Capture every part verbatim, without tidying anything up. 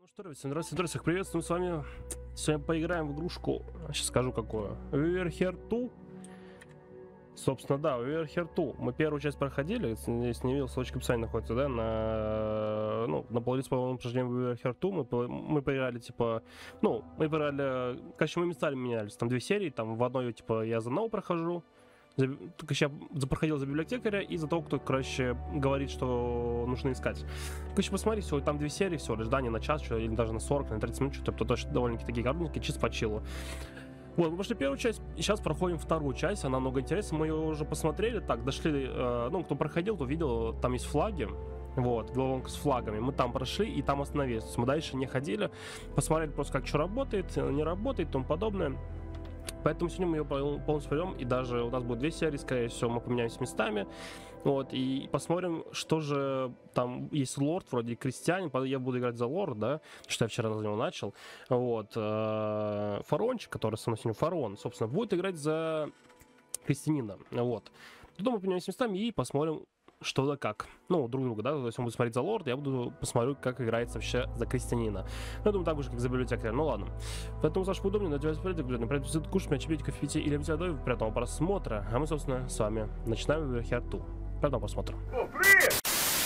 Ну что, ребят, всем здравствуйте, здравствуйте, приветствую, с вами. Сегодня поиграем в игрушку, сейчас скажу какую. We Were Here два. Собственно, да, We Were Here два. Мы первую часть проходили, если не видел, ссылочка в описании находится, да, на, ну, на половину, по-моему, прохождения We Were Here два. Мы, по- мы поиграли, типа, ну, мы поиграли, короче, мы местами менялись, там две серии, там в одной, типа, я за Ноу прохожу, за, только сейчас проходил за библиотекаря и за того, кто, короче, говорит, что нужно искать. Короче, посмотри, всего там две серии всего лишь, да, не на час, что, или даже на сорок, на тридцать минут, что-то точно довольно-таки такие коротенькие, чисто по чилу. Вот, мы пошли первую часть, и сейчас проходим вторую часть, она много интересна, мы ее уже посмотрели, так, дошли, э, ну, кто проходил, то видел, там есть флаги, вот, головоломка с флагами, мы там прошли и там остановились, то есть мы дальше не ходили, посмотрели просто, как что работает, не работает и тому подобное. Поэтому сегодня мы ее полностью пройдем, и даже у нас будет две серии, скорее всего, мы поменяемся местами, вот, и посмотрим, что же там есть лорд, вроде крестьянин, я буду играть за лорд, да, что я вчера за него начал, вот, фарончик, который со мной сегодня фарон, собственно, будет играть за крестьянина, вот. Потом мы поменяемся местами и посмотрим, что да как. Ну, друг друга, да, то есть он будет смотреть за лорда, я буду посмотрю, как играется вообще за крестьянина. Ну, я думаю, так же, как за библиотекаря, ну ладно. Поэтому, Саша, поудобнее, надевайте порядок, приятно, приятно, кушать, мяч, пить, кофе, пить или взять водой, приятного просмотра. А мы, собственно, с вами начинаем We Were Here два. Приятного просмотра. О, привет!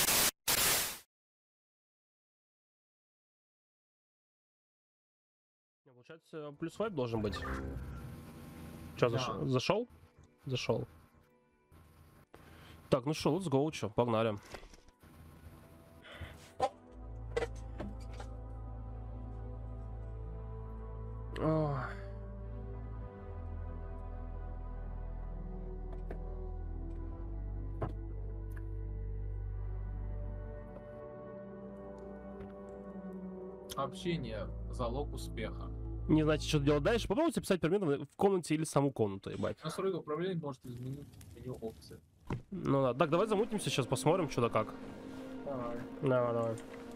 Получается, плюс вайп должен быть. Че, Да. заш... зашел? Зашел. Так, ну что, let's go, чё, погнали. Ох. Общение — залог успеха. Не знаете, что делать дальше? Попробуйте писать примерно в комнате или саму комнату, ебать. Настройка управления может изменить меню опции. Ну да. Так, давай замутимся, сейчас посмотрим, что да как. Давай. Давай, давай.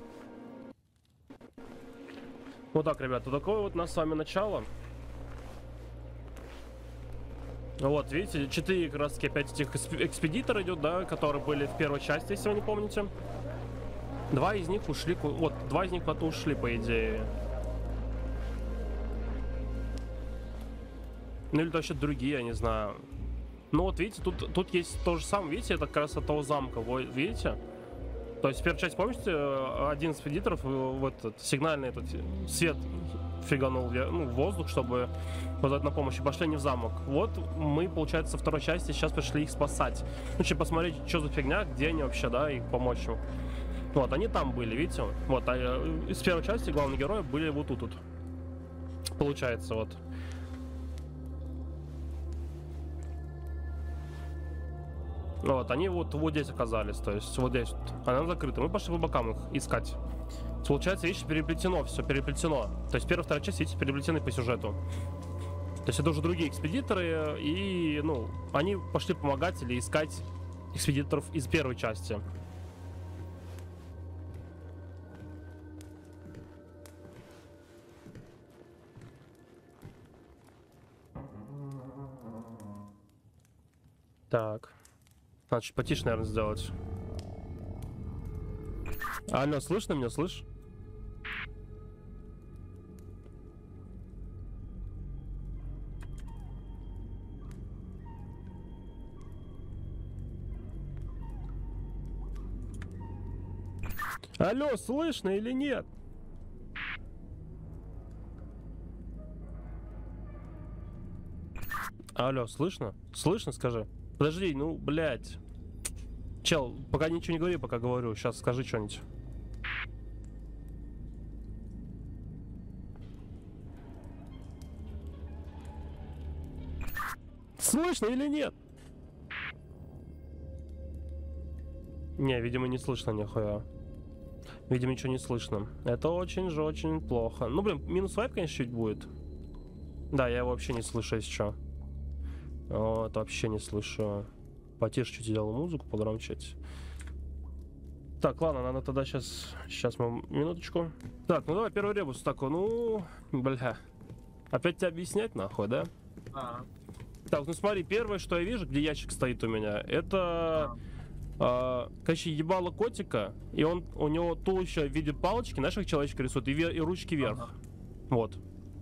Вот так, ребята, такое вот у нас с вами начало. Вот, видите, четыре как раз таки опять этих экспедитора идет, да, которые были в первой части, если вы не помните. Два из них ушли, вот, два из них куда-то ушли, по идее. Ну или вообще другие, я не знаю. Ну вот видите, тут, тут есть то же самое, видите, это как раз от того замка, вот, видите? То есть в первой части, помните, один из экспедиторов в этот сигнальный этот свет фиганул ну, в воздух, чтобы позвать на помощь, и пошли не в замок. Вот мы, получается, во второй части сейчас пришли их спасать. Ну, чтобы посмотреть, что за фигня, где они вообще, да, и помочь им. Вот, они там были, видите? Вот, а из первой части главные герои были вот тут, тут. Получается, вот. Вот, они вот, вот здесь оказались, то есть вот здесь вот. Она закрыта. Мы пошли по бокам их искать. Получается, видите, переплетено, все переплетено. То есть первая, вторая часть, видите, переплетены по сюжету. То есть это уже другие экспедиторы, и, ну, они пошли помогать или искать экспедиторов из первой части. Так. Надо чуть потише, наверное, сделать. Алло, слышно меня, слышь? Алло, слышно или нет? Алло, слышно? Слышно, скажи. Подожди, ну, блядь. Чел, пока ничего не говори, пока говорю. Сейчас скажи что-нибудь. Слышно или нет? Не, видимо, не слышно нихуя. Видимо, ничего не слышно. Это очень же очень плохо. Ну, блин, минус вайп, конечно, чуть будет. Да, я его вообще не слышу, если что. Вот, вообще не слышу. Потише чуть делал музыку, погромче. Так, ладно, надо тогда сейчас... Сейчас мы... Минуточку. Так, ну давай первый ребус такой, ну... Бля. Опять тебе объяснять, нахуй, да? А, Так, ну смотри, первое, что я вижу, где ящик стоит у меня, это... а. А, короче, ебало котика, и он, у него туловище в виде палочки, знаешь, как человечек рисует, и, вер, и ручки вверх. Ага. Вот.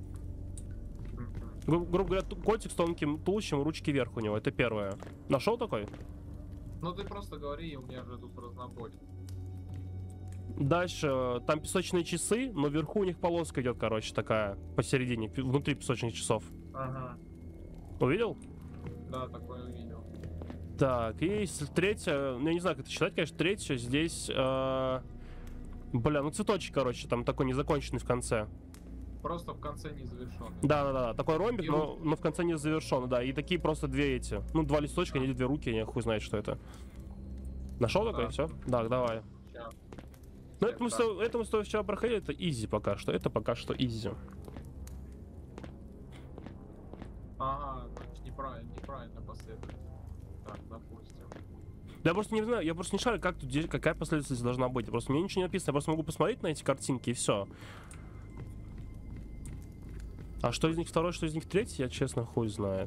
Гру- грубо говоря, ту- котик с тонким туловищем, ручки вверх у него, это первое. Нашел такой? Ну ты просто говори, и у меня же тут разнобой. Дальше, э, там песочные часы, но вверху у них полоска идет, короче, такая, посередине, пи- внутри песочных часов. Ага. Увидел? Да, такое увидел. Так, и с- третье, ну я не знаю, как это считать, конечно, третье здесь, э, бля, ну цветочек, короче, там такой незаконченный в конце. Просто в конце не завершенный. Да-да-да, такой ромбик, И но, руки. но в конце не завершен, да, и такие просто две эти, ну два листочка или две руки, я хуй знает, что это. Нашел такой, Да. все? Да, давай. Щас. Ну это мы, Так. с тобой- это мы с тобой вчера проходили, это изи пока что, это пока что изи. Ага, значит, неправильно, неправильно последовательно. Так, допустим. Да я просто не знаю, я просто не шарю, как тут, здесь- какая последовательность должна быть. Просто мне ничего не написано, я просто могу посмотреть на эти картинки и все. А что из них второй, что из них третий, я честно хуй знает.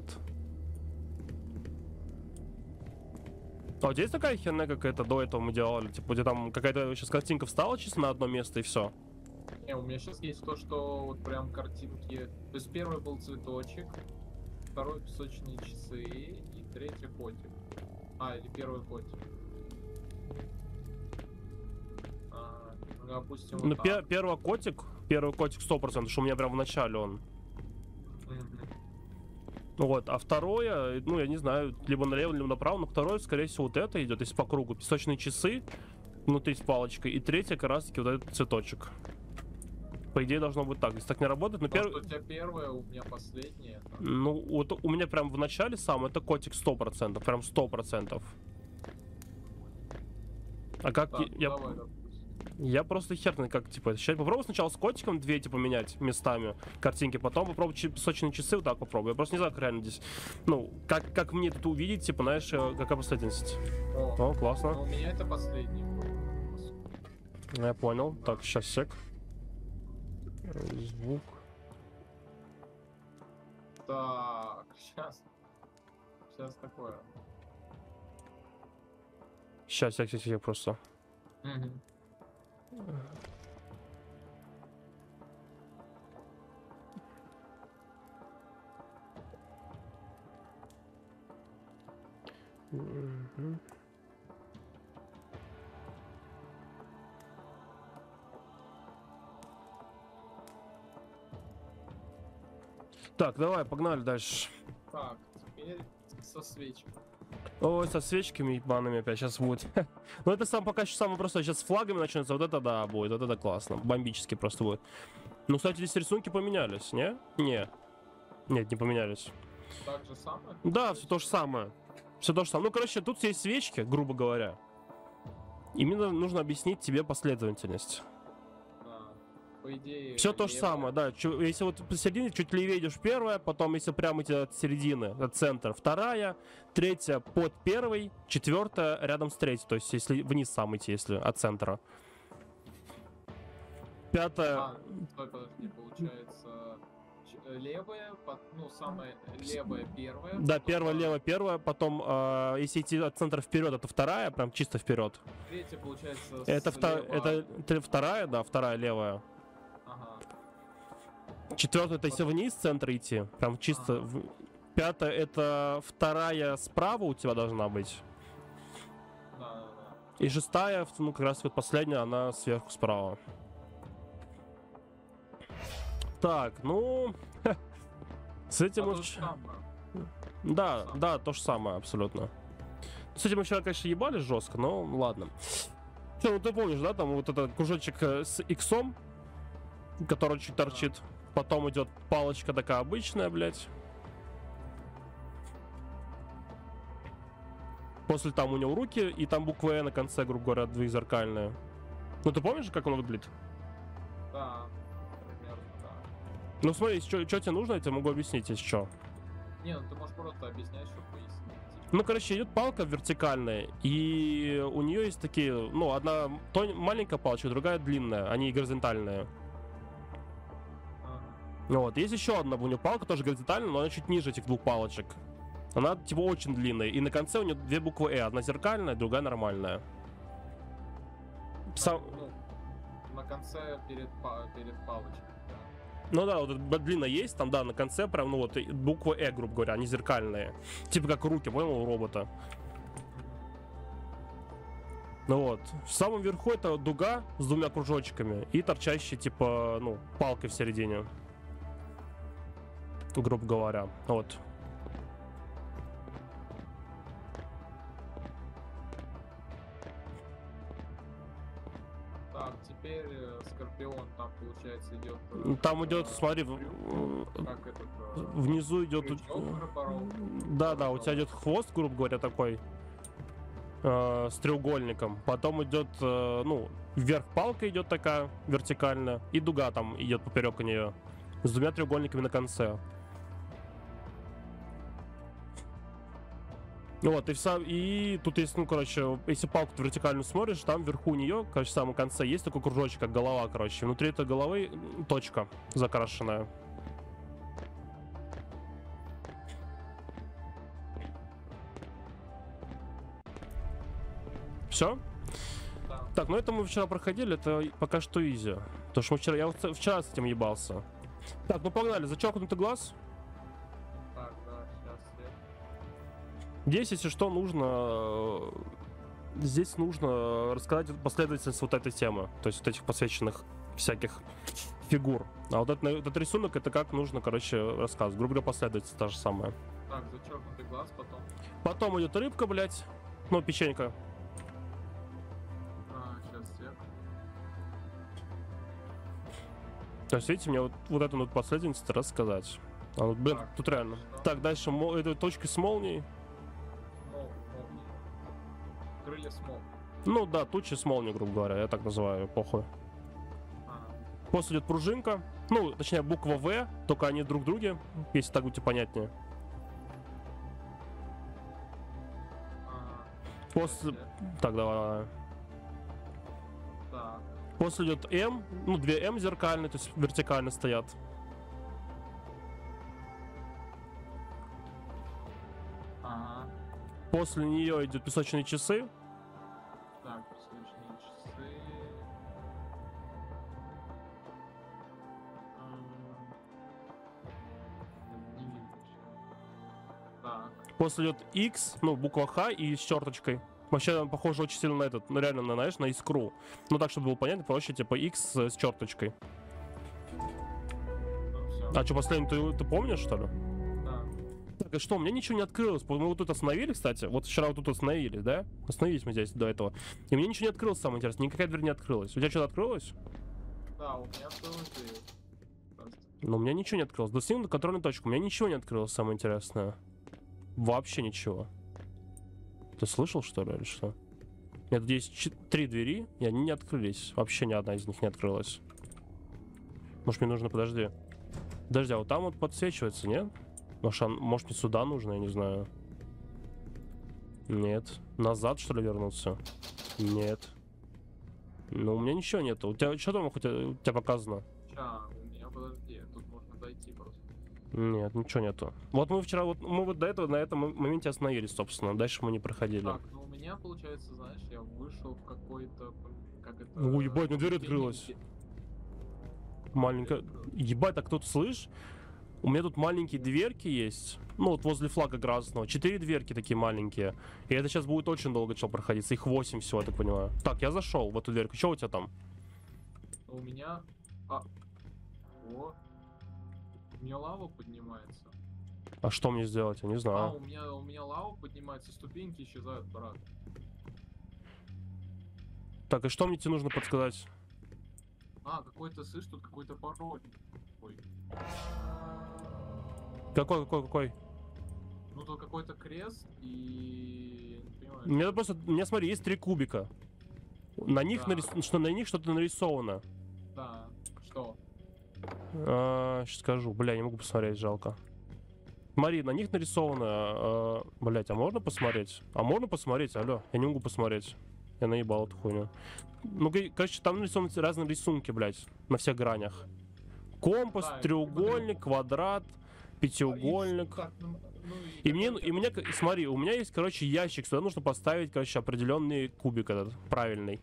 А вот здесь такая херня какая-то до этого мы делали, типа где там какая-то сейчас картинка встала чисто на одно место и все. Не, у меня сейчас есть то, что вот прям картинки. То есть первый был цветочек, второй песочные часы и третий котик. А, или первый котик. А, ну, допустим, Ну вот пер- так. первый котик, первый котик сто процентов, что у меня прям в начале он. Мгм. Вот, а второе, ну я не знаю, либо налево, либо направо, но второе, скорее всего, вот это идет, если по кругу, песочные часы внутри с палочкой, и третье как раз таки вот этот цветочек. По идее должно быть так, если так не работает, но То, первый, что у тебя первое, у меня последнее. это- ну вот у меня прям в начале сам это котик сто процентов, прям сто процентов. А как Так, я, ну я, давай, допустим. я просто херный как типа это считать. Попробуй сначала с котиком две эти поменять местами картинки, потом попробуй чи- песочные часы вот так попробуй. Я просто не знаю, как реально здесь, ну как как мне тут увидеть, типа знаешь, э, какая последовательность. О, О, классно. ну, у меня это последний был. Я понял. Так, сейчас сек. Звук. Так, сейчас. Сейчас такое. Сейчас, сек, сек, сек, просто. Мгм. Мгм. Так, давай, погнали дальше. Так, теперь со свечкой. Ой, со свечками ебаными опять сейчас будет. Ну это сам пока еще самое простое. Сейчас с флагами начнется, вот это да будет, вот это классно. Бомбически просто будет. Ну, кстати, здесь рисунки поменялись, не? Не. Нет, не поменялись. Так же самое? Да, все то же самое. Все то же самое. Ну, короче, тут есть свечки, грубо говоря. Именно нужно объяснить тебе последовательность. Да. По идее. Все то же левое. самое, да. Чу- Если вот посередине, чуть левее идешь первая, потом, если прямо идти от середины, от центра, вторая, третья под первой, четвертая рядом с третьей. То есть, если вниз сам идти, если от центра. Пятая. А, стой, подожди, получается ч- э, левая, под- ну самая левая первая. Да, потом, первая, а, левая, первая, потом, э, если идти от центра вперед, это вторая, прям чисто вперед. Третья получается. Это, втор- слева. это тр- вторая, да, вторая левая. Ага. Четвертая, это если вниз с центра идти, прям чисто. Ага. в- Пятая, это вторая справа у тебя должна быть. Да, да, да. И шестая, ну как раз вот последняя, она сверху справа. Так, ну... С этим А мы то же вч- самое. Да, самое. да, то же самое, абсолютно. С этим мы вчера, конечно, ебали жестко, но ладно. Че, ну ты помнишь, да, там вот этот кружочек э, с иксом, который чуть торчит. Потом идет палочка такая обычная, блядь. После там у него руки, и там буква «Э» на конце, грубо говоря, двухзеркальная. Ну ты помнишь, как он выглядит? Да, примерно, да. Ну смотри, что тебе нужно, я тебе могу объяснить, если что. Не, ну ты можешь просто объяснять, чтобы пояснить. типа. Ну, короче, идет палка вертикальная, и у нее есть такие, ну, одна тон- маленькая палочка, другая длинная, они горизонтальные. Ага. Вот, есть еще одна у нее палка, тоже горизонтальная, но она чуть ниже этих двух палочек. Она типа очень длинная. И на конце у нее две буквы Э. Одна зеркальная, другая нормальная. Сам... Ну, на конце перед, па- перед палочкой. Да. Ну да, вот эта длинная есть, там, да, на конце прям, ну вот, буквы Э, грубо говоря, они зеркальные. Типа как руки, понял, у робота. Ну вот. В самом верху это дуга с двумя кружочками и торчащей, типа, ну, палкой в середине. Грубо говоря. Вот. Так, теперь э, Скорпион там, получается, идет. Там идет, смотри, в- Как этот. э, внизу идет. крючок пропорол. Да, да, у тебя идет хвост, грубо говоря, такой. э, с треугольником. Потом идет, э, ну, вверх палка идет такая, вертикальная. И дуга там идет поперек у нее. С двумя треугольниками на конце. Вот, и, вся, и тут есть, ну, короче, если палку вертикально смотришь, там вверху у нее, короче, в самом конце есть такой кружочек, как голова, короче. Внутри этой головы точка закрашенная. Все? Да. Так, ну это мы вчера проходили, это пока что изи. Потому что мы вчера, я вот вчера с этим ебался. Так, ну погнали, зачеркнутый глаз. Так, да, сейчас я. Здесь, если что, нужно... э, Здесь нужно рассказать последовательность вот этой темы. То есть вот этих посвященных всяких фигур. А вот этот, этот рисунок, это как нужно, короче, рассказывать. Грубо говоря, последовательность та же самая. Так, зачеркнутый глаз, потом. Потом идет рыбка, блядь. Ну, печенька. А, сейчас я. То есть, видите, мне вот, вот эту вот последовательность рассказать. А вот, блин, Так, тут реально. что? Так, дальше мо- это точки с молнией. Мол, молния. Крылья смол. Ну да, тучи с молнией, грубо говоря, я так называю, похуй. А, После идет пружинка. Ну, точнее, буква В, только они друг в друге, если так будет понятнее. а, После... сейчас я. Так, давай. Так, После идет М, ну, две М зеркальные, то есть вертикально стоят. ага. После нее идут песочные часы. Так, песочные часы. М, Не видно чего. Так, После идет X, ну, буква Х и с черточкой. Вообще, она похожа очень сильно на этот, ну, реально, на, знаешь, на искру. Ну, так, чтобы было понятно, проще, типа, X с черточкой. ну все. А что, последний ты, ты помнишь, что ли? Да. Так, и что, у меня ничего не открылось. Мы вот тут остановились, кстати. Вот вчера вот тут остановились, да? Остановились мы здесь до этого. И мне ничего не открылось, самое интересное. Никакая дверь не открылась. У тебя что-то открылось? Да, у меня открылась дверь. Просто. Но у меня ничего не открылось. Достигнут до контрольной точки. У меня ничего не открылось, самое интересное. Вообще ничего. Ты слышал, что ли, или что? Нет, тут есть чет- три двери, и они не открылись. Вообще ни одна из них не открылась. Может, мне нужно, подожди. Подожди, а вот там вот подсвечивается, нет? Может, он- может, мне сюда нужно, я не знаю. Нет. Назад, что ли, вернуться? Нет. Ну, у меня ничего нету. У тебя что там хоть у тебя показано? Ща, у меня, подожди, тут можно дойти просто. Нет, ничего нету. Вот мы вчера, вот мы вот до этого на этом моменте остановились, собственно. Дальше мы не проходили. Так, ну у меня получается, знаешь, я вышел в какой-то, как это... Ой, ебать, ну дверь помещение, открылась. где- Маленькая. Дверь открылась. Ебать, так кто-то слышь? У меня тут маленькие дверки есть. Ну, вот возле флага красного. Четыре дверки такие маленькие. И это сейчас будет очень долго чел проходиться. Их восемь всего, я так понимаю. Так, я зашел в эту дверку. Что у тебя там? У меня... А... О. У меня лава поднимается. А что мне сделать? Я не А, знаю. у меня, у меня лава поднимается, ступеньки исчезают, брат. Так, и что мне тебе нужно подсказать? А, какой-то, слышь, тут какой-то пароль. Ой. Какой, какой, какой? Ну, тут какой-то крест и... Я не понимаю. У меня просто, у меня, смотри, есть три кубика. На них, Да. нарис... что на них что-то нарисовано. Да. Что? А, сейчас скажу. Бля, не могу посмотреть, жалко. Смотри, на них нарисовано... А, блять, а можно посмотреть? А можно посмотреть? Алло, я не могу посмотреть. Я наебал эту хуйню. Ну, ка- короче, там нарисованы разные рисунки, блядь, на всех гранях. Компас, Да, треугольник, квадрат, пятиугольник. Так, ну, Ну, И мне, и мне, смотри, у меня есть, короче, ящик, сюда нужно поставить, короче, определенный кубик этот, правильный.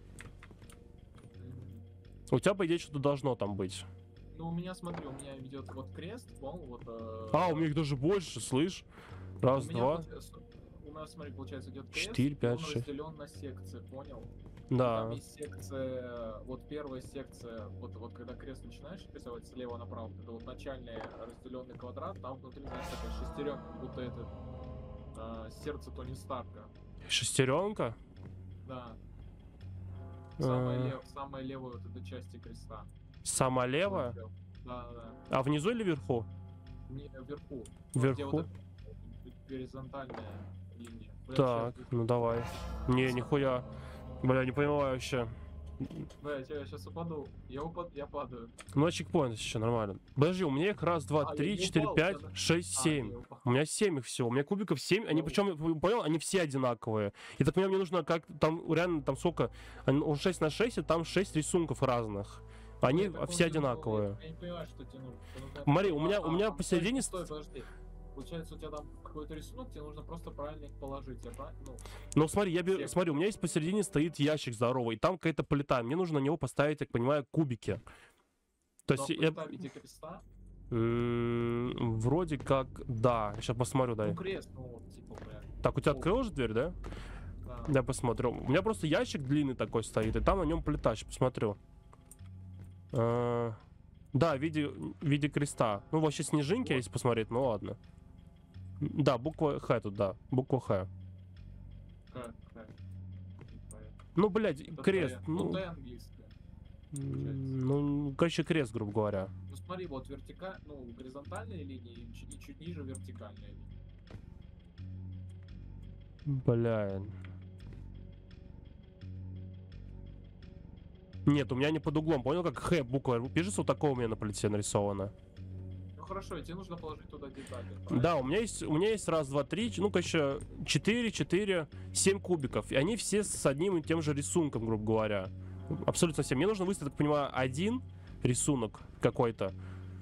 У тебя, по идее, что-то должно там быть. Ну, у меня, смотри, у меня идет вот крест, понял, вот... Э, а, у меня их даже больше, слышь? Раз, у меня, два. У нас, смотри, получается, идет крест, четыре, пять, он шесть. разделен на секции, понял? Да. Там есть секция, вот первая секция, вот, вот когда крест начинаешь рисовать слева направо, это вот начальный разделенный квадрат, там внутри, знаешь, такая шестеренка, будто это э, сердце Тони Старка. Шестеренка? Да. Самая, А. лев, самая левая вот эта часть креста. Самая левая? Да, да. А внизу или вверху? Не, вверху. Вверху? Вот, вот горизонтальная линия. Бля, Так, сейчас... ну давай. Не, нихуя. Бля, не понимаю вообще. Бля, я, я сейчас упаду. Я упад... я падаю. Ну, чекпоинт еще нормально. Подожди, у меня их раз, два, А, три, я не четыре, упал, пять, я- шесть, А, семь. я упал. У меня семь их всего. У меня кубиков семь. Они Ну. причем, понял, они все одинаковые. И так понимаю, мне нужно как там реально там сколько? Он шесть на шесть, и там шесть рисунков разных. Они Ну, я так все понял, одинаковые. Я не понимаю, что тебе нужно. Тебе нужно- Смотри, у А, меня, у а, меня а, посередине... Стой, стой, подожди. Получается, у тебя там какой-то рисунок, тебе нужно просто правильно их положить. Я правильно? Ну, Ну смотри, я беру, Всех. смотри, у меня есть посередине стоит ящик здоровый, и там какая-то плита. Мне нужно на него поставить, я так понимаю, кубики. То но есть я... в виде креста. М, Вроде как, да. Сейчас посмотрю, дай. Ну, крест, ну, вот, типа, бля. Так, у тебя О. открылась дверь, да? Да. Я посмотрю. У меня просто ящик длинный такой стоит, и там на нем плита. Сейчас посмотрю. А, Да, в виде, в виде креста. Ну, вообще снежинки, Вот. если посмотреть, ну ладно. Да, буква Х тут, да. Буква Х. Как, как? Типа, Ну, блядь, это крест. Т. Ну, Ну, Т английская. м, ну, короче, крест, грубо говоря. Ну, смотри, вот вертикаль, ну, горизонтальные линии и чуть, и чуть ниже вертикальные линии. Блин. Нет, у меня не под углом. Понял, как Х буква пишется? Вот такого у меня на плите нарисовано. Ну, хорошо, и тебе нужно положить туда детали. Да, правильно? у меня есть, у меня есть раз, два, три, ну, короче, четыре, четыре, семь кубиков. И они все с одним и тем же рисунком, грубо говоря. Абсолютно все. Мне нужно выставить, так понимаю, один рисунок какой-то.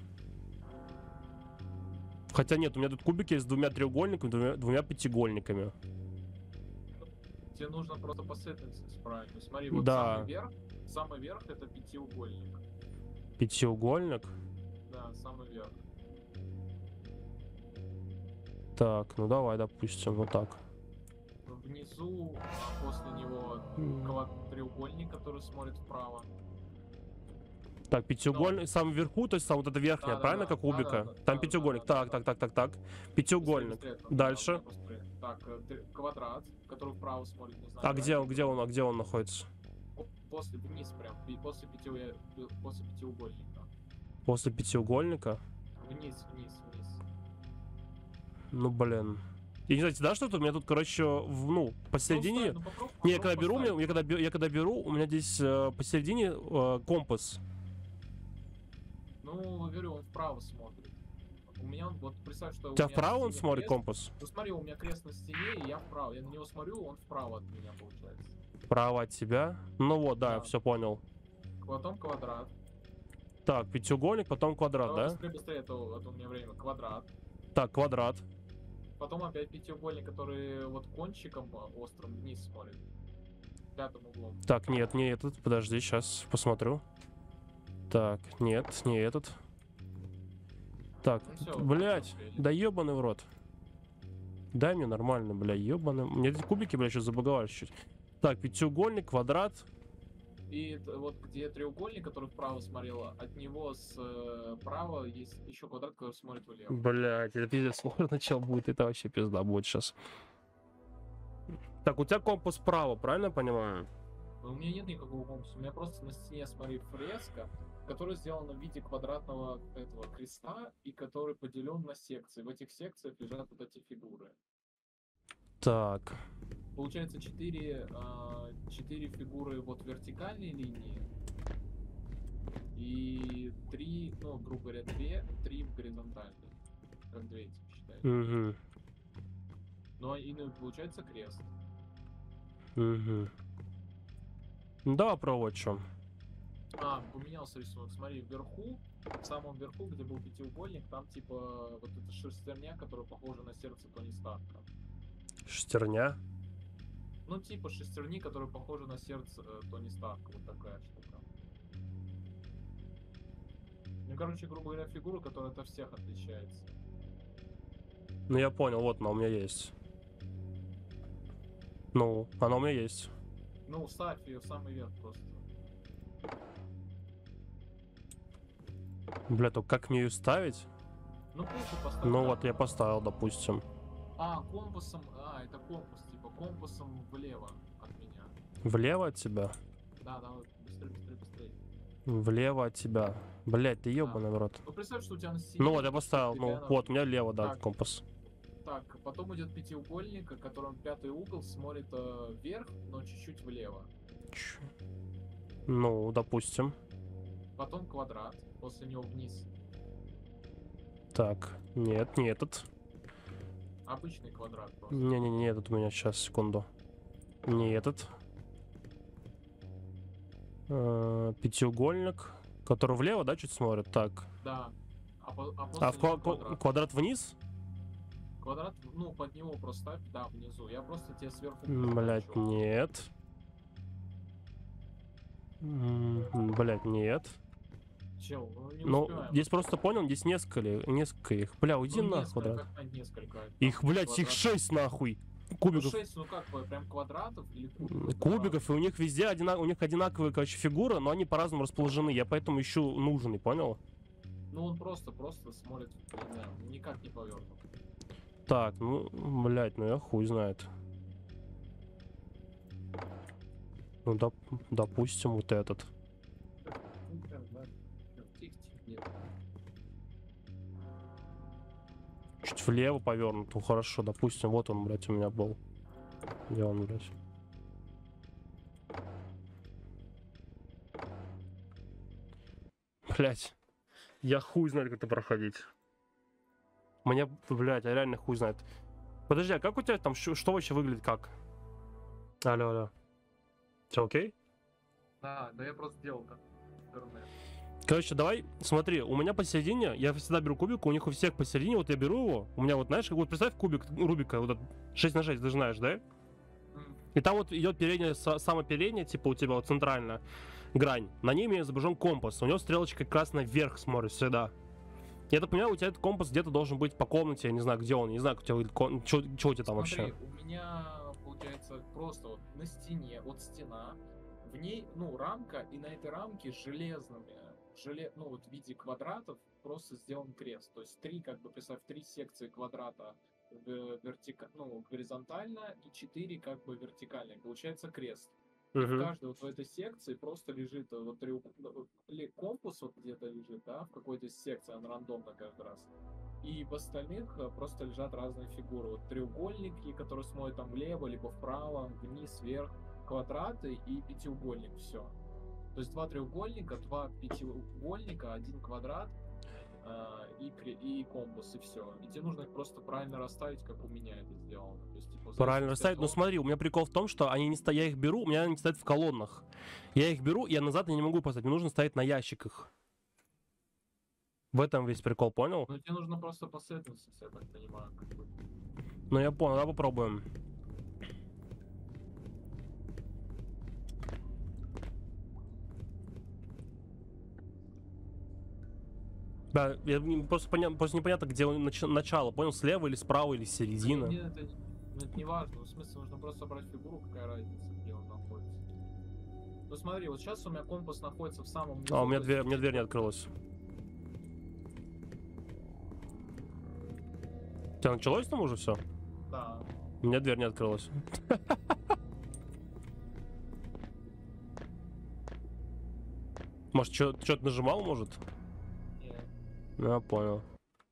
Хотя нет, у меня тут кубики с двумя треугольниками, двумя, двумя пятиугольниками. Тебе нужно просто последовательность исправить. Ну, смотри, вот Да. самый верх, самый верх это пятиугольник. Пятиугольник. Да, самый верх. Так, ну давай, допустим, вот так. Внизу, а после него М. квад- треугольник, который смотрит вправо. Так, пятиугольник, самый вверху, то есть сам вот это верхняя, Да, да, правильно, да. как Да, кубика? да, да, Там да, пятиугольник. да, да, Так, да. так, так, так, так. Пятиугольник. Быстрее, быстрее, Дальше. да, быстрее. Так, э, тр- квадрат, который вправо смотрит, не знаю. А где он, где он, а где он находится? По- После, вниз прям, пи- после, пятиу- после пятиугольника. После пятиугольника? Вниз, вниз, вниз. Ну, блин. И не знаете, да, что-то у меня тут, короче, в, ну, посередине... Ну, ставь, ну, попробуй- Не, я попробуй когда беру, у меня- поставить. я когда, бе- я когда беру, у меня здесь э, посередине э, компас. Ну, говорю, он вправо смотрит. У меня он, вот представь, что У тебя меня вправо на он стене смотрит, крест. компас? Ну смотри, у меня крест на стене, и я вправо. Я на него смотрю, он вправо от меня получается. Вправо от тебя? Ну вот, да, Да. все понял. Потом квадрат. Так, пятиугольник, потом квадрат, Давай да? быстрее, быстрее, а то, а то у меня время. Квадрат. Так, квадрат. Потом опять пятиугольник, который вот кончиком а, острым вниз смотрит. Пятым углом. Так, нет, не этот. Подожди, сейчас посмотрю. Так, нет, не этот. Так, Ну всё, блять, всё, да ебаный в рот. Дай мне нормально, бля, ебаный. Мне эти кубики, бля, сейчас забаговали чуть-чуть. Так, пятиугольник, квадрат. И т- вот где треугольник, который вправо смотрел, от него справа есть еще квадрат, который смотрит влево. Блять, это пиздец, сложно начал будет, это вообще пизда будет сейчас. Так, у тебя компас справа, правильно я понимаю? Но у меня нет никакого компаса, у меня просто на стене, смотри, фреска, которая сделана в виде квадратного этого креста и который поделен на секции. В этих секциях лежат вот эти фигуры. Так, Получается четыре, четыре фигуры вот вертикальной линии и три, ну, грубо говоря, две, три в горизонтальной. Как две эти считай. угу, Но и ну, получается крест. угу. Да, про вот чем. А, поменялся рисунок. Смотри, вверху В самом верху, где был пятиугольник, там типа вот эта шестерня, которая похожа на сердце Тони Старка. Шестерня? Ну, типа шестерни, которая похожа на сердце э, Тони Старка. Вот такая штука. Ну, короче, грубо говоря, фигура, которая от всех отличается. Ну, я понял, вот она у меня есть. Ну, она у меня есть. Ну, ставь ее в самый верх просто. Бля, только как мне ее ставить? Ну, просто поставь. Ну так. вот, я поставил, допустим. А, компасом. А, это компас, типа, компасом влево от меня. Влево от тебя? Да, да, вот, быстрее, быстрее, быстрее. Влево от тебя. Блять, ты ебаный в рот. Ну, представь, что у тебя на стене... Ну вот, я вот поставил. Ну, примерно- вот, у меня лево, да, Так. компас. Так, потом идет пятиугольник, в котором пятый угол смотрит э, вверх, но чуть-чуть влево. Чё? Ну, допустим. Потом квадрат, после него вниз. Так, нет, не этот. Обычный квадрат просто. Не-не-не, этот у меня, сейчас, секунду. Не этот. Э, Пятиугольник, который влево, да, чуть смотрит? Так. Да. А, по- а после А в него ква- ква- квадрат. квадрат вниз? Квадрат, ну, под него просто ставь, да, внизу. Я просто тебе сверху... Блять, покажу. нет. Блять, нет. Чел, ну не Ну, успеваем. здесь просто понял, здесь несколько, ли- несколько их. Бля, уйди Ну, нахуй, несколько, квадрат. как несколько. Там Их, блять, их квадрат- шесть нахуй. Ну, Кубиков. шесть, ну как, прям квадратов или кубиков? М, Кубиков, и у них везде одина... у них одинаковые, короче, фигуры, но они по-разному расположены. Я поэтому ищу нужный, понял? Ну, он просто, просто смотрит, не знаю, никак не повернут. Так, ну, блять, ну я хуй знает. Ну, доп... допустим, вот этот. Ну, прям, да. Тихо, тихо, нет. Чуть влево повернут. Ну, хорошо, допустим, вот он, блядь, у меня был. Где он, блядь? Блять. Я хуй знает, как это проходить. Мне, блядь, я реально хуй знает. Подожди, а как у тебя там, что, что вообще выглядит как? Алло, алло. Все окей? Да, да я просто делал так. Интернет. Короче, давай, смотри, у меня посередине, я всегда беру кубик, у них у всех посередине, вот я беру его, у меня вот, знаешь, вот представь кубик Рубика, вот этот шесть на шесть, ты знаешь, да? М. И там вот идет передняя, са- самая передняя, типа у тебя вот центральная грань. На ней у меня изображен компас. У него стрелочка красная вверх смотрит всегда. Я так понимаю, у тебя этот компас где-то должен быть по комнате, я не знаю, где он, не знаю, что у тебя там Смотри, вообще. у меня получается просто вот на стене, вот стена, в ней, ну, рамка, и на этой рамке железными, желе, ну, вот в виде квадратов просто сделан крест. То есть три, как бы, представь, три секции квадрата вертика, ну, горизонтально и четыре, как бы, вертикально. Получается крест. В Мгм. каждой вот в этой секции просто лежит э, вот треугольник, или компас вот где-то лежит, да, в какой-то секции, он рандомно каждый раз. И в остальных э, просто лежат разные фигуры. Вот треугольники, которые смотрят там влево, либо вправо, вниз, вверх, квадраты и пятиугольник, все. То есть два треугольника, два пятиугольника, один квадрат э, и, кре- и компас, и все. И тебе нужно их просто правильно расставить, как у меня это сделано. То есть, типа, в Правильно зависимости расставить. от Но того- смотри, у меня прикол в том, что они не ста... я их беру, у меня они стоят в колоннах. Я их беру, я назад я не могу поставить, мне нужно ставить на ящиках. В этом весь прикол, понял? Ну, тебе нужно просто последовательность, я так понимаю, как бы. Ну я понял, давай попробуем. Да, я не- просто, поня... просто непонятно, где он нач... начало, понял, слева или справа или середина. Нет, это, не- ну, это не важно. В смысле, нужно просто брать фигуру, какая разница, где он находится. Ну смотри, вот сейчас у меня компас находится в самом низу. А, у меня то дверь, есть, у меня дверь не типа, открылась. У тебя началось там уже все? Да. У меня дверь не открылась. Может, что-то нажимал, может? Нет. Я понял.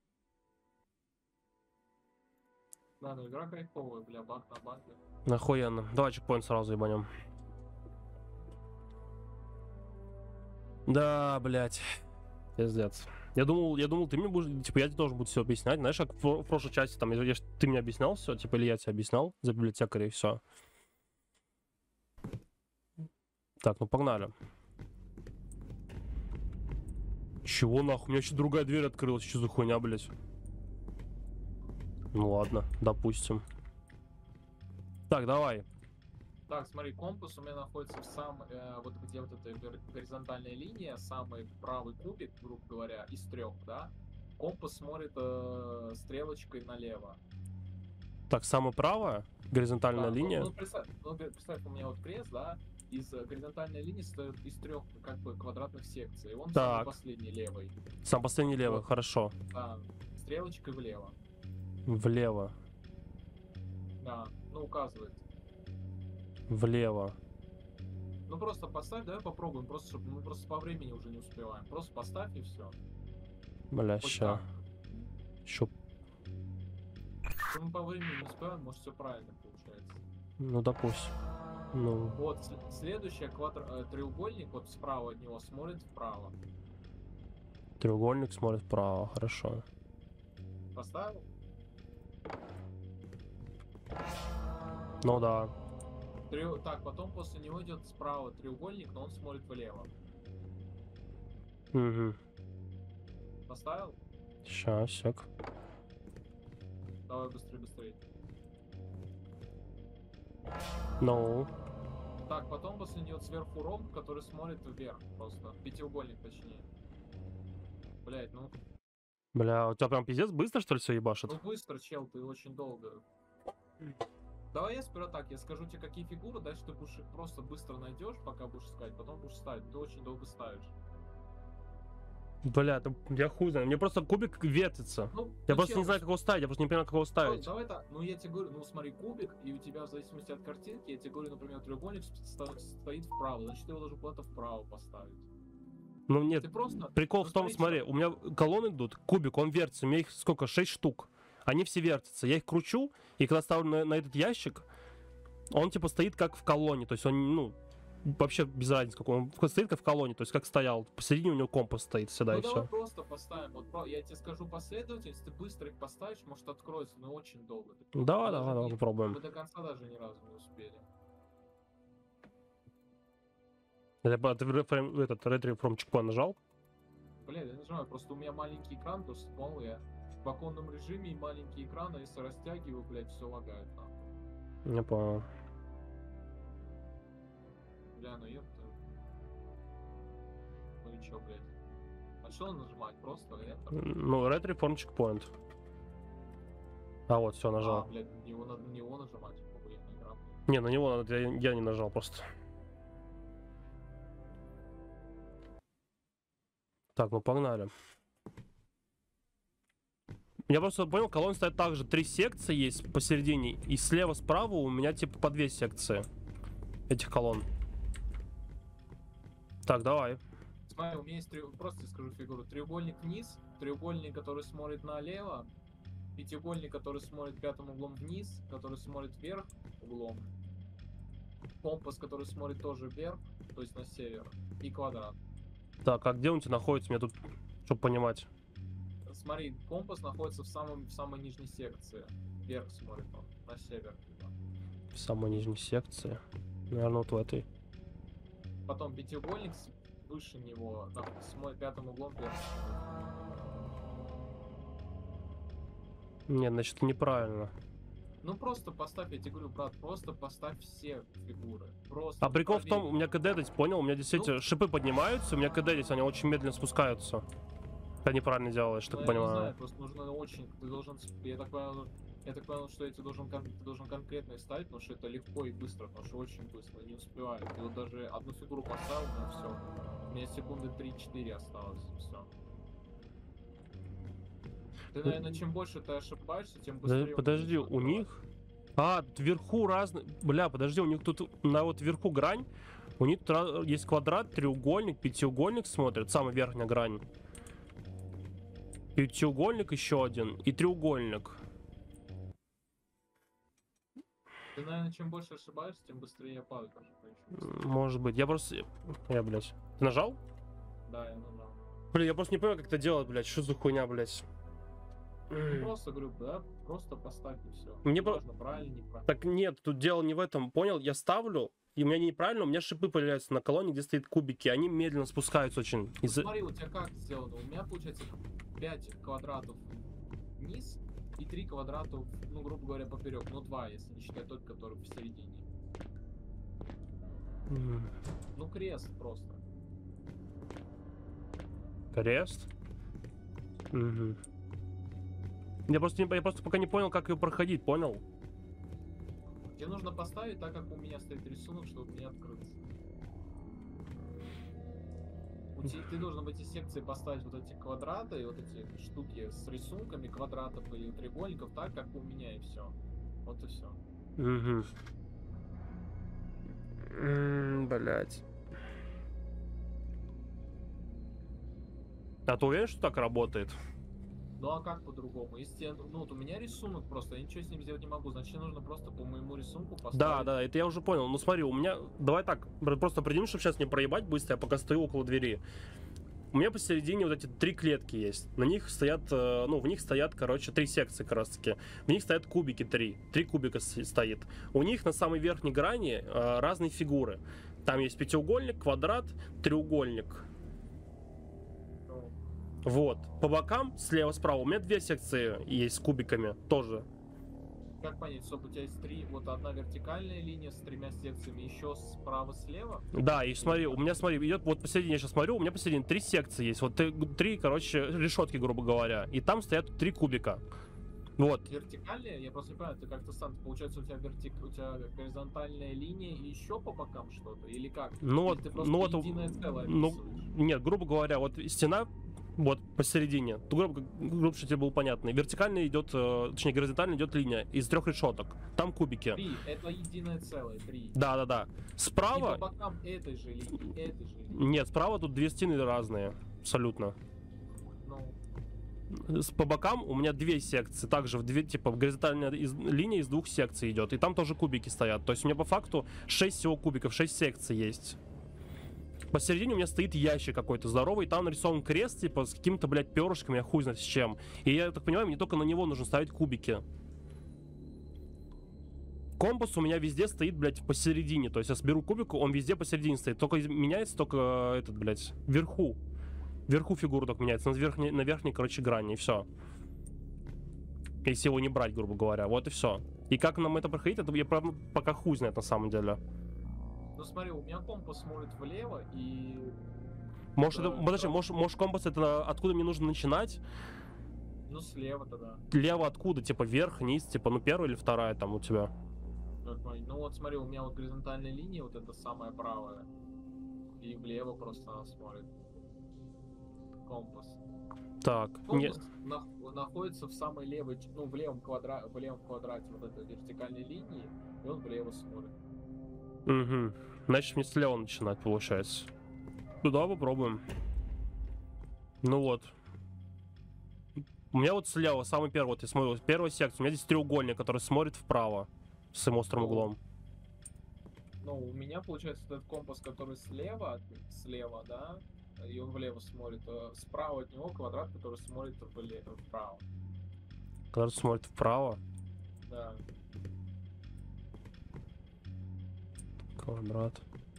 Да, ну игра кайфовая, бля, баг на баге. Охуенно. Давай чекпоинт сразу ебанем. Да, блядь. Пиздец. Я думал, я думал, ты мне будешь, типа, я тебе тоже буду все объяснять. Знаешь, как в, в прошлой части, там, я, я ж- ты мне объяснял все, типа, или я тебе объяснял за библиотекаря и все. Так, ну погнали. Чего нахуй? У меня еще другая дверь открылась. Что за хуйня, блядь? Ну ладно, допустим. Так, давай. Так, смотри, компас у меня находится в сам, э, вот где вот эта гор- горизонтальная линия, самый правый кубик, грубо говоря, из трех, да? Компас смотрит э, стрелочкой налево. Так, самое правое, горизонтальная Да, ну, линия. ну, представь, ну, г- представь, у меня вот крест, да, из э, горизонтальной линии состоит из трех как бы квадратных секций. И он самый Так. последний левый. Сам последний левый, Вот. хорошо. Да, стрелочкой влево. Влево, Да, ну указывает. влево. Ну просто поставь, давай попробуем, просто чтобы мы просто по времени уже не успеваем. Просто поставь и все. Бля, Вот ща. так. Еще, Если мы по времени не успеваем, может все правильно получается. ну допустим. Ну, Вот, с- следующий квадр... э, треугольник, вот справа от него смотрит вправо. треугольник смотрит вправо, хорошо. Поставил? Ну да. Треу- Так, потом после него идет справа треугольник, но он смотрит влево. Угу. Поставил? Сейчас, сек. Давай быстрее, быстрее. Ну, Так, потом после него сверху ромб, который смотрит вверх просто. Пятиугольник точнее. Блять, ну, бля, у тебя прям пиздец быстро, что ли, все ебашит? ну быстро, чел, ты очень долго. Давай я сперва так, я скажу тебе, какие фигуры, дальше ты будешь их просто быстро найдешь, пока будешь искать, потом будешь ставить. Ты очень долго ставишь. Бля, это, я хуй знаю, мне просто кубик вертится. Ну, Я ну, просто чел, не знаю, как его ставить, я просто не понимаю, как его ну, ставить. давай так, ну я тебе говорю, ну смотри, кубик, и у тебя в зависимости от картинки, я тебе говорю, например, треугольник сто- стоит вправо, значит ты его должен куда-то вправо поставить. Ну нет, Ты просто... прикол ну, в том, смотри, чел, у меня колонны идут, кубик, он вертится, у меня их сколько, шесть штук. Они все вертятся, я их кручу, и когда ставлю на, на этот ящик, он типа стоит как в колонне, то есть он, ну, вообще без разницы какой, он стоит как в колонне, то есть как стоял, посередине у него компас стоит всегда, ну и давай все. просто поставим, вот про- я тебе скажу последовательность, ты быстро их поставишь, может откроется, но очень долго. Ты- Давай, мы давай, даже давай не- попробуем. Мы до конца даже ни разу не успели. Я бы- ты фрейм- этот Retrieve from Checkpoint нажал? Бля, я нажимаю, просто у меня маленький экран, то есть, мол, я в оконном режиме и маленький экран, а если растягиваю, блядь, все лагает нахуй. Не понял. Бля, ну ёпта. Ну и чё, блядь? А что нажимать? Просто Enter? Ну, Retrieve from Checkpoint. А вот, все, А, нажал. блядь, на него надо на него нажимать, блин, игра. Не, на него надо, я, я не нажал просто. Так, ну погнали. Я просто понял, колонн стоят также три секции есть посередине, и слева справа у меня типа по две секции этих колонн. Так, давай. Смотри, у меня есть треу- просто скажу фигуру. Треугольник вниз, треугольник, который смотрит налево, пятиугольник, который смотрит пятым углом вниз, который смотрит вверх углом, компас, который смотрит тоже вверх, то есть на север, и квадрат. Так, а где он у тебя находится, мне тут, чтобы понимать? Смотри, компас находится в, самом, в самой нижней секции. Вверх смотрит он, на север. типа. В самой нижней секции. Наверное, вот в этой. Потом пятиугольник с- выше него, там, смотрит пятым углом вверх. Нет, значит, это неправильно. Ну просто поставь, я тебе говорю, брат, просто поставь все фигуры. Просто. А прикол в том, проверь. у меня КД здесь, понял? У меня действительно Ну. шипы поднимаются, у меня КД здесь, они очень медленно спускаются. Ты неправильно делаешь, Ну, так я не понимаю. знаю, просто нужно очень, ты должен, с- я так понял, я так понял, что я тебе должен, кон- ты должен конкретно их ставить, потому что это легко и быстро, потому что очень быстро, не успеваю. Ты вот даже одну фигуру поставил, но все. У меня секунды три-четыре осталось, все. Ты, наверное, чем больше ты ошибаешься, тем Да, быстрее. подожди, он будет у них... А, тут вверху разные... Бля, подожди, у них тут на вот вверху грань, у них тут ra- есть квадрат, треугольник, пятиугольник смотрит, самая верхняя грань. Пятиугольник еще один и треугольник. Ты, наверное, чем больше ошибаешься, тем быстрее я падаю. Даже, М, Может быть, я просто... Я, блядь. Ты нажал? да, я нажал. Блин, я просто не понимаю, как это делать, блядь. Что за хуйня, блядь? Ну, просто говорю, да, просто поставь и все. Мне Не про- важно, правильно, неправильно. Так нет, тут дело не в этом, понял? Я ставлю, и у меня неправильно, у меня шипы появляются на колонне, где стоят кубики, они медленно спускаются очень. Ну, Из... смотри, у тебя как сделано? У меня получается пять квадратов вниз и три квадрата, ну, грубо говоря, поперек. Ну, два, если не считать тот, который посередине. Mm. Ну, крест просто. Крест? Угу. Я просто, не, я просто пока не понял, как ее проходить, понял? Тебе нужно поставить так, как у меня стоит рисунок, чтобы не открыться. У тебя, ты должен в эти секции поставить вот эти квадраты и вот эти штуки с рисунками квадратов или треугольников так, как у меня, и все. Вот и все. Угу. Блять. А ты уверен, что так работает? Ну а как по-другому? Если, ну вот у меня рисунок просто, я ничего с ним сделать не могу, значит нужно просто по моему рисунку поставить. Да, да, это я уже понял. Ну смотри, у меня, давай так, просто определим, чтобы сейчас не проебать быстро, я пока стою около двери. У меня посередине вот эти три клетки есть. На них стоят, ну, в них стоят, короче, три секции как раз таки. В них стоят кубики три. Три кубика стоит. У них на самой верхней грани э, разные фигуры. Там есть пятиугольник, квадрат, треугольник. Ну. Вот. По бокам, слева-справа, у меня две секции есть с кубиками тоже. Как понять, чтобы у тебя есть три, вот одна вертикальная линия с тремя секциями, еще справа-слева? Да, и смотри, у меня, смотри, идет вот посередине, я сейчас смотрю, у меня посередине три секции есть, вот три, три, короче, решетки, грубо говоря, и там стоят три кубика. Вот. Вертикальная? Я просто не понимаю, ты как-то сам, получается, у тебя вертик, у тебя горизонтальная линия и еще по бокам что-то, или как? Ну или вот, ты просто ну вот, единое целое ну, описываешь? нет, грубо говоря, вот стена, вот посередине, грубо, грубо чтобы тебе было понятно, вертикально идет, точнее горизонтально идет линия из трех решеток, там кубики. Три, это единое целое, три. Да, да, да. Справа. И по бокам этой же линии, этой же линии. Нет, справа тут две стены разные, абсолютно. Ну. По бокам у меня две секции, также в две, типа горизонтальная из, линия из двух секций идет, и там тоже кубики стоят. То есть у меня по факту шесть всего кубиков, шесть секций есть. Посередине у меня стоит ящик какой-то здоровый, там нарисован крест, типа, с какими-то, блядь, перышками, я хуй знает с чем. И я так понимаю, мне только на него нужно ставить кубики. Компас у меня везде стоит, блядь, посередине. То есть я соберу кубик, он везде посередине стоит. Только меняется только этот, блядь, вверху. Вверху фигура только меняется, на верхней, на верхней, короче, грани, и все. Если его не брать, грубо говоря, вот и все. И как нам это проходить, это я правда пока хуй знает на самом деле. Ну смотри, у меня компас смотрит влево и... Может, да, это, подожди, да. может, может компас это откуда мне нужно начинать? Ну слева тогда. Лево откуда? Типа вверх, низ, типа, ну первая или вторая там у тебя? Ну вот смотри, у меня вот горизонтальная линия, вот это самая правая. И влево просто она смотрит. Компас. Так, Компас не... на, находится в самой левой, ну в левом, квадра, в левом квадрате вот этой вертикальной линии, и он влево смотрит. Угу. Значит, мне слева начинать, получается. Ну да, попробуем. Ну вот. У меня вот слева, самый первый, вот я смотрю, первая секция, у меня здесь треугольник, который смотрит вправо с острым углом. Ну, у меня получается этот компас, который слева, слева, да, и он влево смотрит. Справа от него квадрат, который смотрит влево, вправо. Квадрат смотрит вправо? Да. Квадрат.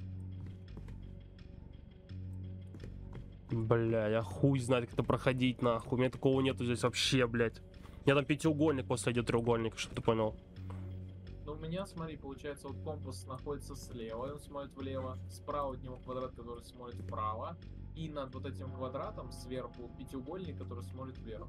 Бля, я хуй знает, как это проходить, нахуй. У меня такого нету здесь вообще, блядь. У меня там пятиугольник, после идет треугольник, что ты понял? Ну, у меня, смотри, получается, вот компас находится слева, и он смотрит влево. Справа от него квадрат, который смотрит вправо. И над вот этим квадратом сверху пятиугольник, который смотрит вверх.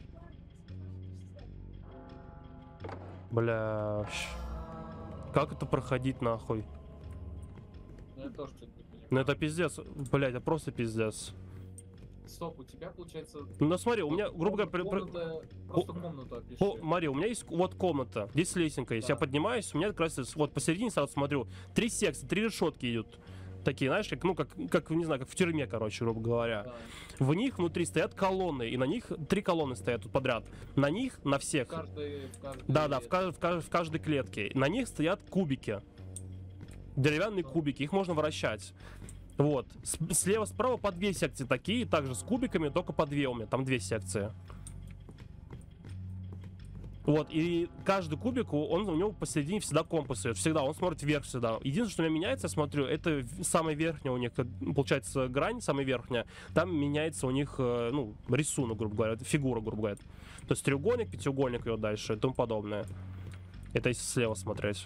Бля, как это проходить, нахуй? Ну, я тоже что-то не понимаю. Ну это пиздец, блядь, это просто пиздец. Стоп, у тебя получается... Ну смотри, у меня, грубо говоря... Комната, просто комнату опиши. По, Мария, у меня есть вот комната, здесь лесенка есть, Да. я поднимаюсь, у меня как раз вот посередине сразу смотрю, три секции, три решетки идут. Такие, знаешь, как, ну, как, как, не знаю, как в тюрьме, короче, грубо говоря. Да. В них внутри стоят колонны, и на них три колонны стоят тут подряд. На них, на всех, В каждой, в каждой... да-да, в, кажд- в, кажд- в каждой клетке, на них стоят кубики. Деревянные кубики, их можно вращать. Вот. С- Слева, справа по две секции такие, также с кубиками, только по две у меня, там две секции. Вот, и каждый кубик, он у него посередине всегда компас идет, всегда, он смотрит вверх всегда. Единственное, что у меня меняется, я смотрю, это самая верхняя у них, получается, грань, самая верхняя, там меняется у них, ну, рисунок, грубо говоря, фигура, грубо говоря. То есть треугольник, пятиугольник и дальше и тому подобное. Это если слева смотреть.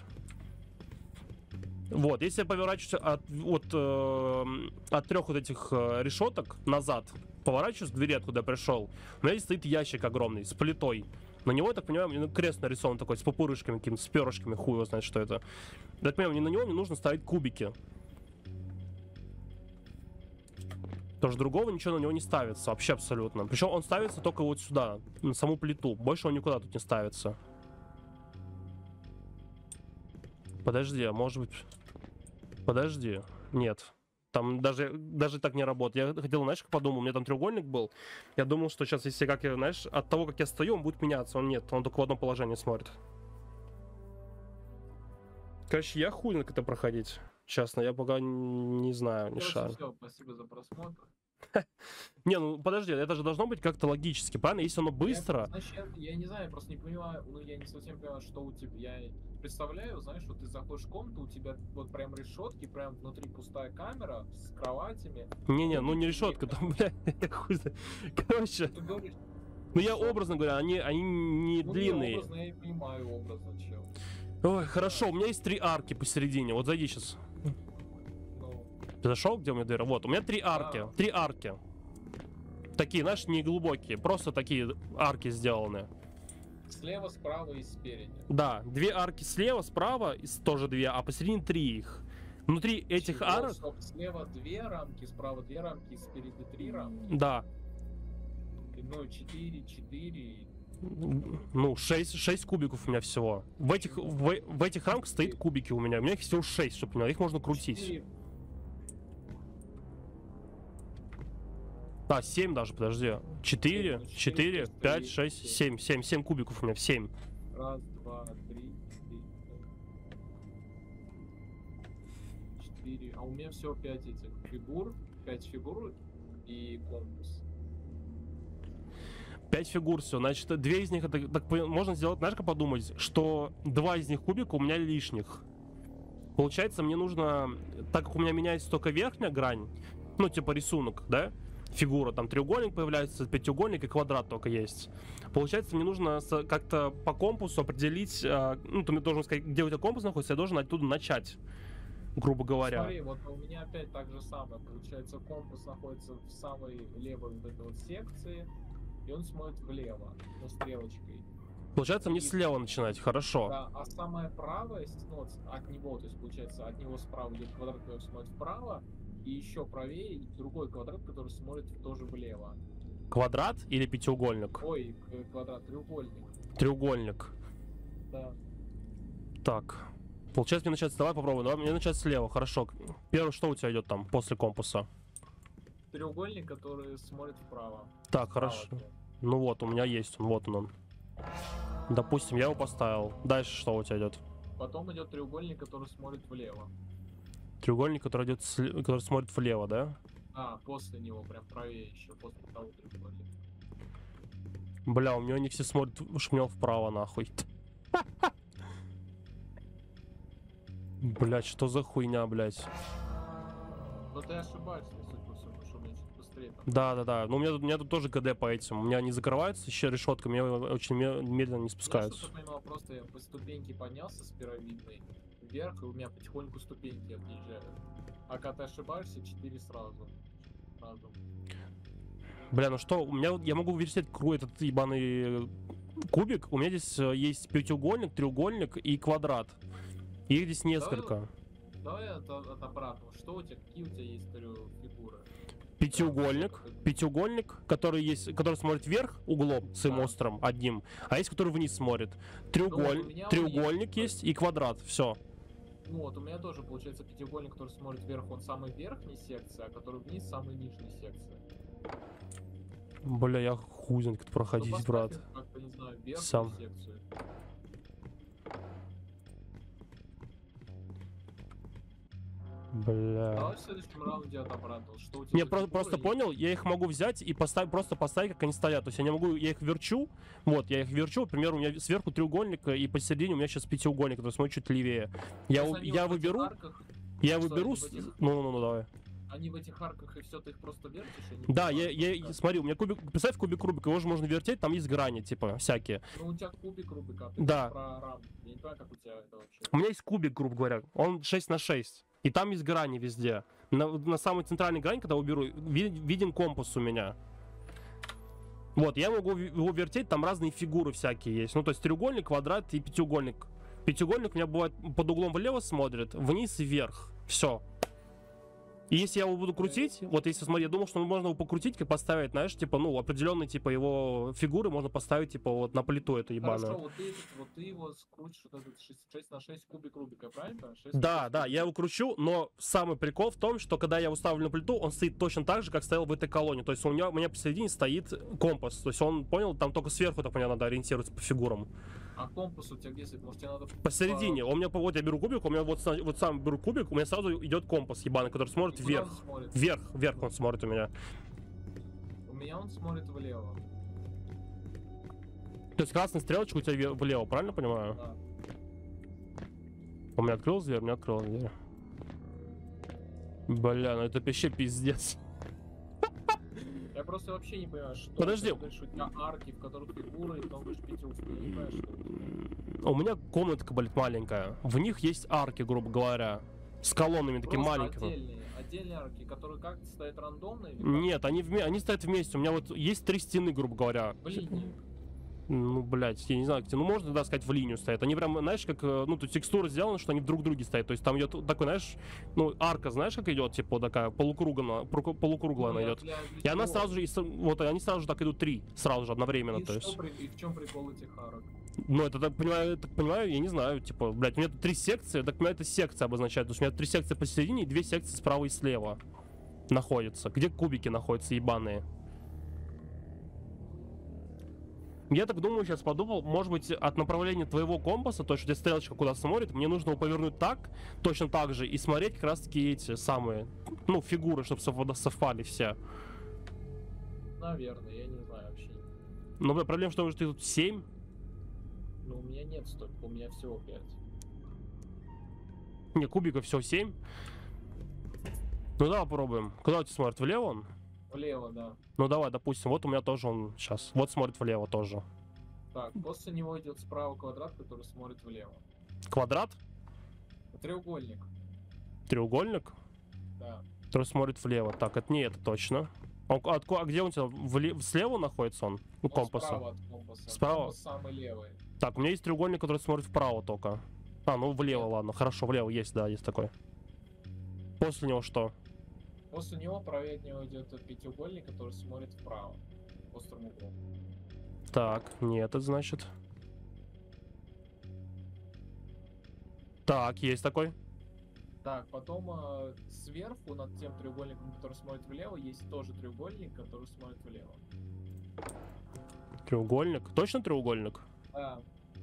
Вот, если я поворачиваюсь от, от, э, от трех вот этих э, решеток назад, поворачиваюсь к двери, откуда я пришел, у меня здесь стоит ящик огромный с плитой. На него, я так понимаю, ну, крест нарисован такой, с пупырышками, какими-то, с перышками, хуй его знает, что это. Я так понимаю, мне на него мне нужно ставить кубики. Потому что другого ничего на него не ставится, вообще абсолютно. Причем он ставится только вот сюда, на саму плиту. Больше он никуда тут не ставится. Подожди, а может быть... Подожди. Нет. Там даже, даже так не работает. Я хотел, знаешь, как подумал, у меня там треугольник был. Я думал, что сейчас, если как я, знаешь, от того, как я стою, он будет меняться. Он нет, он только в одном положении смотрит. Короче, я хуй как это проходить. Честно, я пока не знаю, не шарю. Все, спасибо за просмотр. Не, ну подожди, это же должно быть как-то логически, правильно? Если оно быстро... Я, значит, я не знаю, я просто не понимаю, ну я не совсем понимаю, что у тебя... Я представляю, знаешь, вот ты заходишь в комнату, у тебя вот прям решетки, прям внутри пустая камера с кроватями. Не-не, ну не решетка, там, бля, хуй знает. Короче, Говоришь, ну я образно говоря, они, они не ну, длинные. Не образно, я и понимаю образно, чел. Ой, хорошо, у меня есть три арки посередине, вот зайди сейчас. Ну, Ты зашел, где у меня дыра? Вот, у меня три арки, Да. три арки. Такие, знаешь, не глубокие, просто такие арки сделаны. слева, справа и спереди. Да, две арки слева, справа, и с- тоже две, а посередине три их. Внутри этих Чего? арок, Стоп, слева две рамки, справа две рамки, спереди три рамки. да, Ну, четыре, четыре. ну, шесть, шесть кубиков у меня всего. В этих, в, в этих рамках стоит кубики у меня. У меня их всего шесть, чтобы понимать, их можно крутить. четыре. А, семь даже, подожди. четыре, Ну, четыре четыре, плюс пять, три, шесть, семь. семь, семь, семь кубиков у меня, семь. Раз, два, три, четыре. Четыре. А у меня всего пять этих фигур. Пять фигур и компас. пять фигур все, значит, две из них, это, так, по- можно сделать, знаешь, как подумать, что два из них кубика у меня лишних. Получается, мне нужно, так как у меня меняется только верхняя грань, ну, типа рисунок, да, фигура, там треугольник появляется, пятиугольник и квадрат только есть. Получается, мне нужно с- как-то по компасу определить, а, ну, ты мне должен сказать, где у тебя компас находится, я должен оттуда начать, грубо говоря. Смотри, вот у меня опять так же самое. Получается, компас находится в самой левой вот этой вот секции, и он смотрит влево, ну, стрелочкой. Получается, мне И- слева начинать, хорошо. Да, а самая правая, с- ну, вот от него, то есть, получается, от него справа идет квадрат, который смотрит вправо, и еще правее другой квадрат, который смотрит тоже влево. Квадрат или пятиугольник? Ой, к- квадрат, треугольник. Треугольник. Да. Так. Получается, мне начать, давай попробуем. Давай мне начать слева, хорошо. Первое, что у тебя идет там после компаса? Треугольник, который смотрит вправо. Так, Справа хорошо. от него. Ну вот, у меня есть он, вот он. он. Допустим, я его поставил. Дальше что у тебя идет? Потом идет треугольник, который смотрит влево. Треугольник, который идет, сли- который смотрит влево, да? А, после него, прям правее еще, после того треугольника. Бля, у меня они все смотрят шмел вправо, нахуй. Блять, что за хуйня, блять? Но ты ошибаешься, судя по всему, что у меня чуть быстрее там. Да, да, да. Ну, у меня, тут- у меня тут тоже КД по этим. У меня они закрываются еще решетками, я очень ме- медленно не Я спускаются. что-то понимал, просто я по ступеньке поднялся с пирамидной вверх, и у меня потихоньку ступеньки объезжают. А когда ты ошибаешься, четыре сразу. Сразу. Бля, ну что, у меня вот- я могу вертеть кру этот ебаный э, кубик. У меня здесь э, есть пятиугольник, треугольник и квадрат. Их здесь несколько. Давай от, от обратного. Что у тебя, какие у тебя есть трё- фигуры? Пятиугольник, Да, пятиугольник, который есть, который смотрит вверх углом своим Да. острым одним, а есть, который вниз смотрит. Треуголь... Ну, у меня он Треугольник есть. есть и квадрат. Все. Ну вот, у меня тоже получается пятиугольник, который смотрит вверх, он самый верхней секции, а который вниз самый нижней секции. Бля, я хуй знает, как это Ну, проходить, поставь брат. их как-то, не знаю, верхнюю Сам. секцию. Бля. Давай в следующем раунде от обратно. Что у тебя Не, за про- фигуры просто и- понял, я их могу взять и поставить, просто поставить, как они стоят. То есть я не могу, я их верчу, вот, я их верчу, например, у меня сверху треугольник, и посередине у меня сейчас пятиугольник, который смотрит чуть левее. Я, То у- есть они я вот в этих выберу, арках, я что, выберу, они в с- этих- ну-ну-ну, давай. они в этих арках, и все, ты их просто вертишь? не Да, я, понимаю, я, как. смотри, у меня кубик, представь кубик Рубика, его же можно вертеть, там есть грани, типа, всякие. Ну, у тебя кубик Рубика, а ты Да. про рам. Я не понимаю, как у тебя это вообще. У меня есть кубик, грубо говоря, он шесть на шесть, и там есть грани везде. На, на самой центральной грани, когда уберу, ви- виден компас у меня. Вот, я могу ви- его вертеть, там разные фигуры всякие есть. Ну, то есть треугольник, квадрат и пятиугольник. Пятиугольник у меня бывает под углом влево смотрит, вниз и вверх. Все. И если я его буду крутить, вот если, смотри, я думал, что можно его покрутить, как поставить, знаешь, типа, ну, определенные, типа, его фигуры можно поставить, типа, вот на плиту эту ебаную. Хорошо, вот ты, этот- вот ты его скрутишь, вот этот шесть на шесть кубик Рубика, правильно? шесть на Да, шесть да, кубик. я его кручу, но самый прикол в том, что когда я его ставлю на плиту, он стоит точно так же, как стоял в этой колонне. То есть у меня, у меня посередине стоит компас. То есть он, понял, там только сверху, так понял, надо ориентироваться по фигурам. А компас у тебя где стоит? Может, тебе надо... Посередине, у меня, вот я беру кубик, у меня вот, са- вот сам беру кубик, у меня сразу идет компас ебаный, который смотрит И куда вверх. он смотрит? Вверх, вверх он смотрит у меня. У меня он смотрит влево. То есть красная стрелочка у тебя ве- влево, правильно понимаю? Да. У меня открылась дверь, у меня открылась дверь. Бля, ну это вообще пиздец. Я просто вообще не понимаю, что... Подожди. Ты говоришь, у тебя арки, в которых фигуры, и потом говоришь пятиугольник. Я не понимаю, что... У меня комнатка, блядь, маленькая. В них есть арки, грубо говоря. С колоннами такими Просто маленькими. отдельные, отдельные арки, которые как-то стоят рандомно или как? Нет, они, вме- они стоят вместе. У меня вот есть три стены, грубо говоря. В линии. Ну, блядь, я не знаю, где. Ну, можно, да, сказать, в линию стоят. Они прям, знаешь, как, э, ну, тут текстура сделана, что они друг в друге стоят. То есть там идет такой, знаешь, ну, арка, знаешь, как идет, типа, вот такая полукруглая, полукруглая она Ну, я идет. для- И для она чего? сразу же, и с- вот они сразу же так идут три, сразу же, одновременно, И, то что есть. при- и в чем прикол этих арок? Ну, это, так понимаю, так понимаю, я не знаю, типа, блядь, у меня тут три секции, так понимаю, это секция обозначает, потому что у меня три секции посередине и две секции справа и слева находятся. Где кубики находятся, ебаные? Я так думаю, сейчас подумал, может быть, от направления твоего компаса, то, что у тебя стрелочка куда смотрит, мне нужно его повернуть так, точно так же, и смотреть как раз таки эти самые, ну, фигуры, чтобы совпада- совпали все. Наверное, я не знаю вообще. Но бля, проблема в том, что ты тут семь. Ну, у меня нет столько, у меня всего пять. Не, кубиков всего семь. Ну давай попробуем. Куда у тебя смотрит? Влево он? Влево, да. Ну давай, допустим, вот у меня тоже он сейчас. Вот смотрит влево тоже. Так, после него идет справа квадрат, который смотрит влево. Квадрат, Треугольник. треугольник, Да. который смотрит влево. Так, это не это точно. Он, а, отко- а где он у тебя? Вле- слева находится он? У Он компаса. справа от компаса. Справа? Компас самый левый. Так, у меня есть треугольник, который смотрит вправо только. А, ну влево, Нет. ладно. Хорошо, влево есть, да, есть такой. После него что? После него правее от него идет пятиугольник, который смотрит вправо. Острым углом. Так, нет, это значит. Так, есть такой. Так, потом э, сверху над тем треугольником, который смотрит влево, есть тоже треугольник, который смотрит влево. Треугольник. Точно треугольник? Да.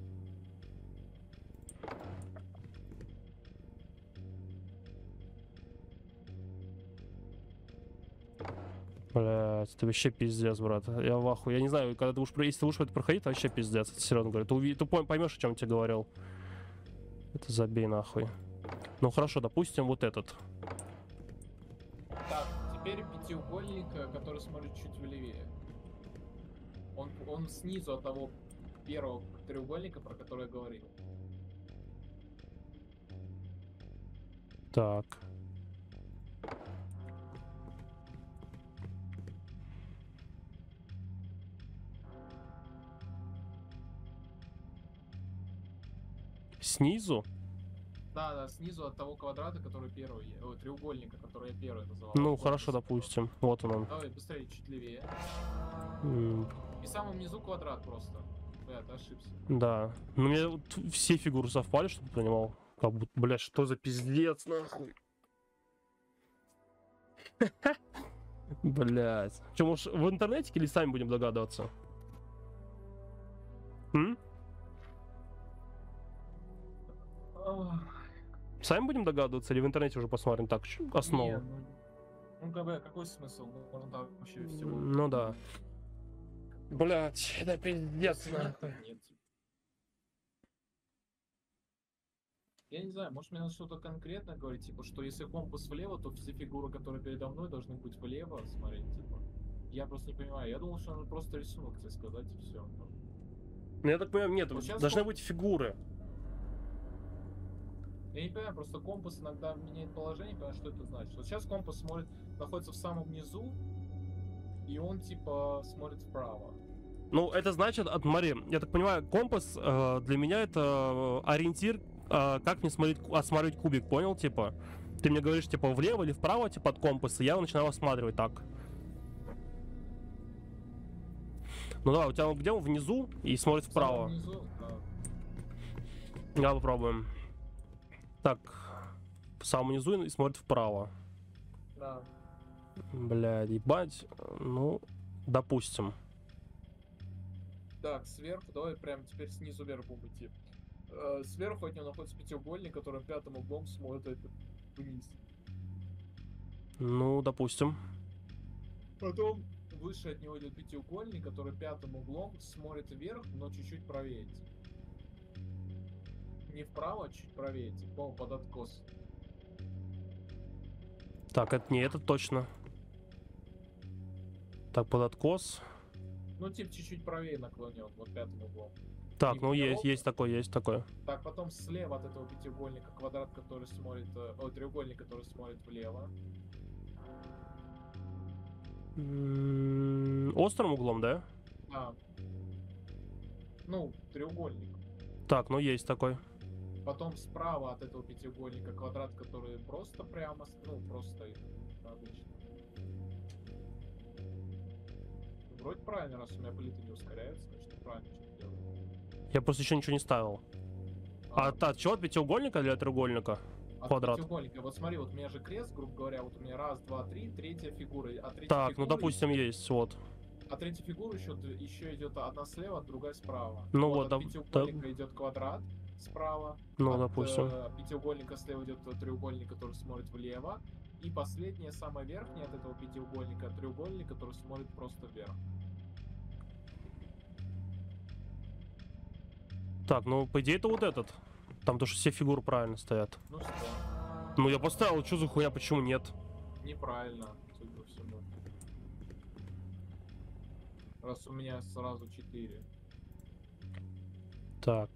Блять, это вообще пиздец, брат. Я в ахуе. Я не знаю, когда ты будешь, про- если ты будешь это проходить, это вообще пиздец. Это серьезно говорю. Ты, уви- ты пой- поймешь, о чем я тебе говорил. Это забей нахуй. Ну хорошо, допустим, вот этот. Так, теперь пятиугольник, э, который смотрит чуть влевее. Он, он снизу от того первого треугольника, про который я говорил. Так. Снизу? Да, да, снизу от того квадрата, который первый, я- ой, треугольника, который я первый называл. Ну, Вот хорошо, здесь. допустим. Вот он. он. Давай, быстрее, чуть левее. М, И в самом низу квадрат просто. Бля, ты ошибся. Да. Ну, у меня вот все фигуры совпали, чтобы ты понимал. Как будто, блядь, что за пиздец, нахуй. Блядь. Че, может, в интернете или сами будем догадываться? М? Ох, сами будем догадываться или в интернете уже посмотрим так, ч- основу? Не, ну, ну, как бы, какой смысл? Ну, можно там вообще всего. Ну да. Блять, это пиздец, Если нет, нахуй. то нет. Я не знаю, может мне надо что-то конкретно говорить, типа, что если компас влево, то все фигуры, которые передо мной, должны быть влево, смотреть, типа. Я просто не понимаю. Я думал, что надо просто рисунок тебе сказать и все. Ну я так понимаю, нет, Вот щас должны комп- быть фигуры. Я не понимаю, просто компас иногда меняет положение, не понимаю, что это значит. Вот сейчас компас смотрит, находится в самом низу, и он типа смотрит вправо. Ну, это значит, от Мари, я так понимаю, компас э, для меня это э, ориентир, э, как мне смотреть, ку- осматривать кубик, понял, типа? Ты мне говоришь, типа, влево или вправо, типа, от компаса, я его начинаю осматривать так. Ну да, у тебя он где он внизу и смотрит В самом вправо. низу, да. Давай попробуем. Так, в самом низу и смотрит вправо. Да. Блядь, ебать, ну, допустим. Так, сверху, давай прям теперь снизу вверх будем идти. Э, Сверху от него находится пятиугольник, который пятым углом смотрит вниз. Ну, допустим. Потом выше от него идет пятиугольник, который пятым углом смотрит вверх, но чуть-чуть правее. типа. Не вправо, а чуть правее, типа под откос. Так, это не это точно. Так, под откос. Ну, типа чуть-чуть правее наклонен, вот пятым углом. Так, Не ну есть, ровно. есть такой, есть такой. Так, потом слева от этого пятиугольника квадрат, который смотрит... э, О, треугольник, который смотрит влево. М, Острым углом, да? А. Ну, треугольник. Так, ну есть такой. Потом справа от этого пятиугольника квадрат, который просто прямо, с- ну, просто стоит обычно. Вроде правильно, раз у меня плиты не ускоряются, значит, правильно что-то делаю. Я просто еще ничего не ставил. А от, от чего? От пятиугольника или от треугольника? от квадрат. пятиугольника. Вот смотри, вот у меня же крест, грубо говоря, вот у меня раз, два, три, третья фигура. А третья Так, ну фигура допустим есть, вот. А третья фигура еще, еще идет одна слева, другая справа. Ну вот, вот, от да- пятиугольника да. идет квадрат справа. Ну, от, допустим. э, пятиугольника слева идет треугольник, который смотрит влево. И последняя, самая верхняя от этого пятиугольника, треугольник, который смотрит просто вверх. Так, ну по идее это вот этот. Там то, что все фигуры правильно стоят. Ну что, Ну я поставил, что за хуя, почему нет? неправильно, судя по всему. Раз у меня сразу четыре. Так,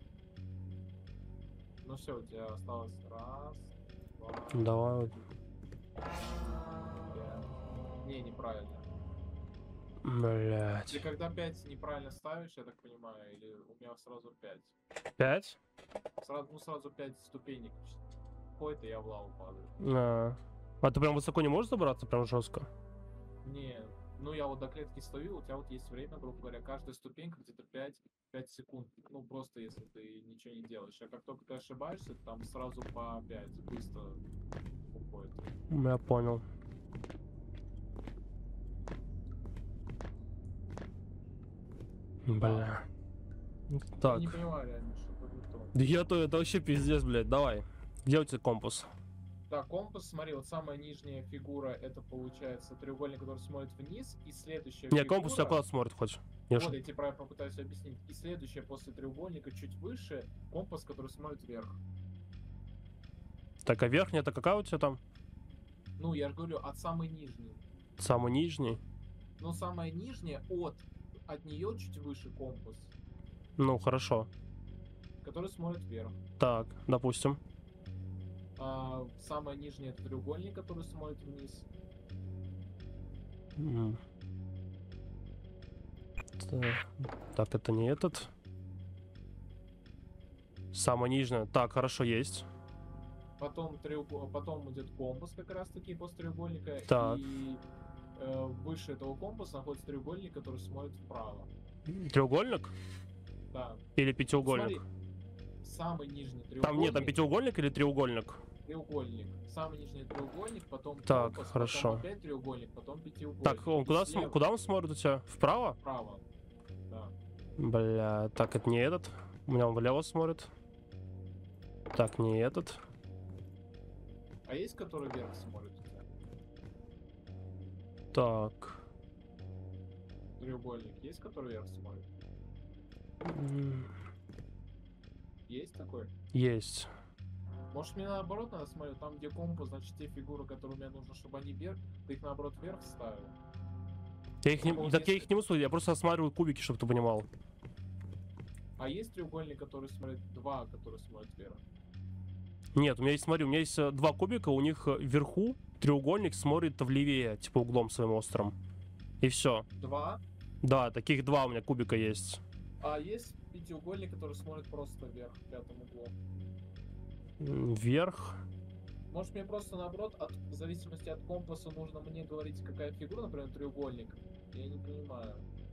Ну все, у тебя осталось раз, два, давай. вот. пять. Не, неправильно. Блять. Ты когда пять неправильно ставишь, я так понимаю, или у меня сразу пять? Пять? Сразу, ну сразу пять ступенек. Какой-то я в лаву падаю. А. а ты прям высоко не можешь забраться, прям жестко? Не, ну я вот до клетки стою, у тебя вот есть время, грубо говоря, каждая ступенька где-то пять пять секунд. Ну просто если ты ничего не делаешь. А как только ты ошибаешься, там сразу по пять быстро уходит. Я понял. Бля. Я Так. не понимаю реально, что это не то. Да я то это вообще пиздец, блядь. Давай. Где у тебя компас? Так, компас, смотри, вот самая нижняя фигура, это получается треугольник, который смотрит вниз, и следующая Не, фигура... компас у тебя куда смотрит хоть? Я Вот, ж- я тебе правильно попытаюсь объяснить. И следующая после треугольника чуть выше, компас, который смотрит вверх. Так, а верхняя это какая у тебя там? Ну, я же говорю, от самой нижней. Самый нижний? Ну, самая нижняя от, от нее чуть выше компас, Ну, хорошо. который смотрит вверх. Так, допустим. А самая нижняя это треугольник, который смотрит вниз. М. Так, так, это не этот. Самая нижняя. Так, хорошо, есть. Потом, треуг... Потом идет компас как раз таки после треугольника. Так. И э, выше этого компаса находится треугольник, который смотрит вправо. Треугольник? Да. Или пятиугольник? Смотри, самый нижний треугольник. Там нет, там пятиугольник или треугольник? Треугольник. Самый нижний треугольник, потом Так, компас, хорошо. потом опять треугольник, потом пятиугольник. Так, он И куда, см- слева куда он смотрит у тебя? Вправо? Вправо. Да. Бля, так, это не этот. У меня он влево смотрит. Так, не этот. А есть, который вверх смотрит? Так. Треугольник есть, который вверх смотрит? М, Есть такой? Есть. Может, мне наоборот надо смотреть, там где компас, значит, те фигуры, которые мне нужно, чтобы они вверх, ты их наоборот вверх ставил. Я их не, Ну, вот так я если- их не усвоил, я просто осматриваю кубики, чтобы ты понимал. А есть треугольник, который смотрит, два, которые смотрят вверх? Нет, у меня есть, смотри, у меня есть э, два кубика, у них э, вверху треугольник смотрит влевее, типа углом своим острым. И все. Два. Да, таких два у меня кубика есть. А есть пятиугольник, который смотрит просто вверх, в пятом углу. М, Вверх. Может, мне просто наоборот, от, в зависимости от компаса, нужно мне говорить, какая фигура, например, треугольник. Я не понимаю.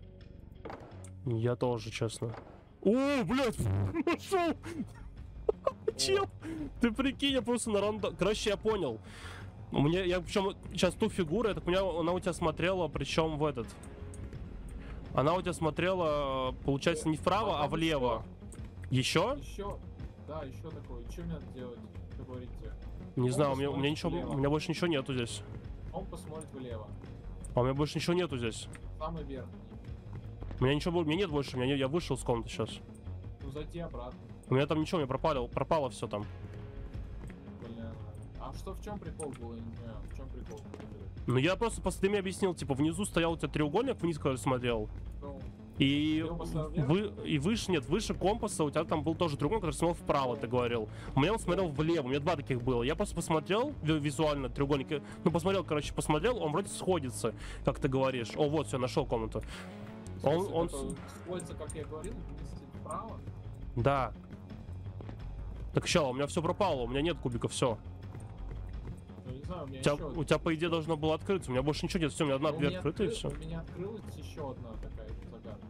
Я тоже, честно. О, блядь, нашел! Чел, ты прикинь, я просто на рандом... Короче, я понял. У меня, я причем сейчас ту фигуру, я так понимаю, она у тебя смотрела, причем в этот. Она у тебя смотрела, получается, не вправо, А а там влево. Еще? Еще, да, еще такое. Что мне надо делать? Вы говорите. Не знаю, у Компас меня, у меня смотрит ничего, влево. у меня больше ничего нету здесь. Компас смотрит влево. А у меня больше ничего нету здесь. Самый верхний. У меня ничего, у меня нет больше, у меня не- я вышел с комнаты сейчас. Ну зайди обратно. У меня там ничего, у меня пропало, пропало все там. Блин. А что, в чем прикол был? Я не знаю. В чем прикол? Ну я просто после ты мне объяснил, типа внизу стоял у тебя треугольник, вниз когда смотрел. Ну, И, Ты его поставил вверх? вы, и выше, нет, выше компаса у тебя там был тоже треугольник, который смотрел вправо, ты говорил. У меня он смотрел влево, у меня два таких было. Я просто посмотрел ви- визуально треугольник, и- ну посмотрел, короче, посмотрел, он вроде сходится, как ты говоришь. О, вот, все, нашел комнату. в Он- смысле, он это сходится, как я говорил, вниз и вправо. Да. Так ща, у меня все пропало, у меня нет кубиков, все. Ну, не знаю, у меня У тебя, еще... у тебя, по идее, должно было открыться. У меня больше ничего нет. Все, у меня одна Ну, у дверь меня открыта и откры- все. У меня открылась еще одна такая загадка.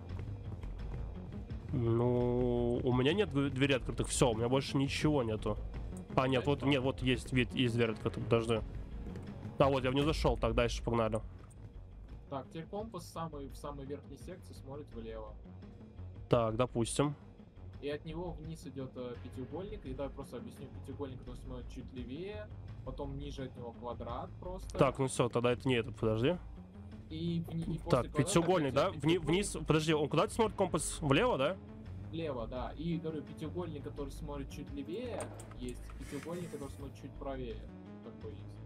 Ну, у меня нет дв- двери открытых. Все, у меня больше ничего нету. А, нет, вот, нет, вот есть, вид- есть дверь открытая, подожди. А, вот, я в нее зашел, так, дальше погнали. Так, теперь компас самый, в самой верхней секции смотрит влево. Так, допустим. И от него вниз идет э, пятиугольник. И давай просто объясню. Пятиугольник, который смотрит чуть левее. Потом ниже от него квадрат просто. Так, ну все, тогда это не этот, подожди. И, вни- и после Так, квадрата пятиугольник, да? опять Вни- пятиугольник вниз, подожди, он куда смотрит компас? Влево, да? Влево, да. И говорю, пятиугольник, который смотрит чуть левее, есть. Пятиугольник, который смотрит чуть правее. Такой есть.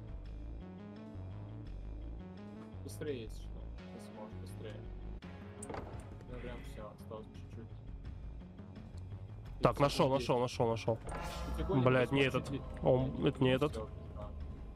Быстрее, если что. Если можешь, быстрее. Ну, прям все, осталось чуть-чуть. Так, нашел, Пятиугольник нашел, нашел, нашел. есть. Пятиугольник, Блядь, который не смотрит этот. чуть ле- Он, не, это не ну этот. всё, пизда.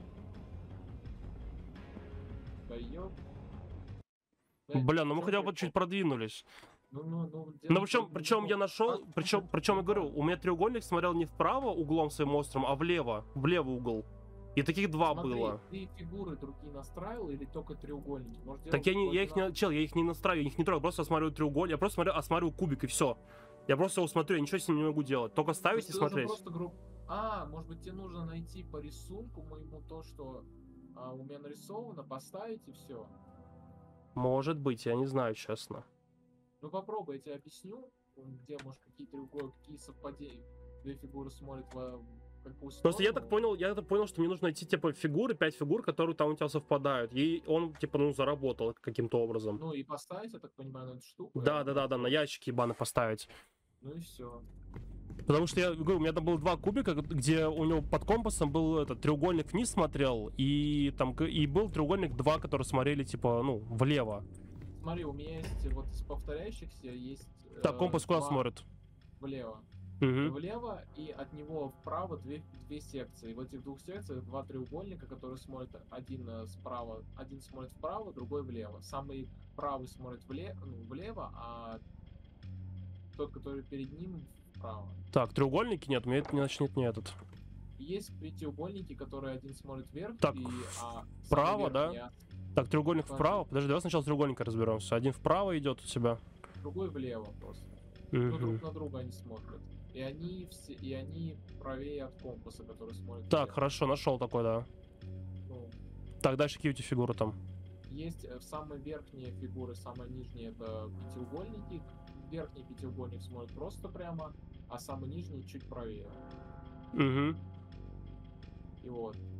Да ёп. Блядь, Бля, ну в мы чём хотя бы прикол? чуть продвинулись. Ну, ну, ну, Ну дело причем, в том, причем ну, я нашел, а, причем, ну, причем я ну, говорю, у меня треугольник смотрел не вправо углом своим острым, а влево, в левый угол. И таких два Смотри, было. ты фигуры другие настраивал или только треугольники? Может, Так дело я, не, я их координат- не, чел, я их не настраиваю, я их не трогаю, просто осматриваю треугольник, я просто смотрю, осматриваю кубик и все. Я просто его смотрю, я ничего с ним не могу делать, только То ставить есть и ты должен смотреть. просто гру- А, может быть, тебе нужно найти по рисунку моему то, что а, у меня нарисовано, поставить и все. Может быть, я не знаю, честно. Ну попробуй, я тебе объясню, м, где, может, какие треугольники, какие совпадения. Две фигуры смотрят в какую сторону. Просто я так понял, я так понял, что мне нужно найти типа фигуры, пять фигур, которые там у тебя совпадают. И он типа, ну, заработал каким-то образом. Ну и поставить, я так понимаю, на эту штуку. Да, и- да, да, да, на ящики ебаны поставить. Ну и все. Потому что я говорю, у меня там было два кубика, где у него под компасом был этот треугольник вниз смотрел, и там к- и был треугольник два, которые смотрели типа, ну, влево. Смотри, у меня есть вот из повторяющихся есть. Так, э, компас куда два смотрит? Влево. Мгм. Влево, и от него вправо две, две секции. И в этих двух секциях два треугольника, которые смотрят один э, справа, один смотрит вправо, другой влево. Самый правый смотрит вле, ну, влево, а тот, который перед ним, вправо. Так, треугольники нет, у меня это, значит, нет, не этот. И есть пятиугольники, которые один смотрит вверх, Так, и а, самый вправо, да? верхний, а Так, треугольник Так. вправо. Подожди, давай сначала с треугольника разберемся. Один вправо идет у тебя. другой влево просто. Ну, Мгм. друг на друга они смотрят. И они все, и они правее от компаса, который смотрит Так, вверх. хорошо, нашел такой, да. Ну, Так, дальше какие у тебя фигуры там? есть э, самые верхние фигуры, самые нижние это пятиугольники. Верхний пятиугольник смотрит просто прямо, а самый нижний чуть правее. Угу. И вот.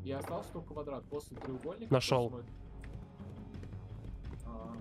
И остался только квадрат. После треугольника... Нашел. Смотрит... А...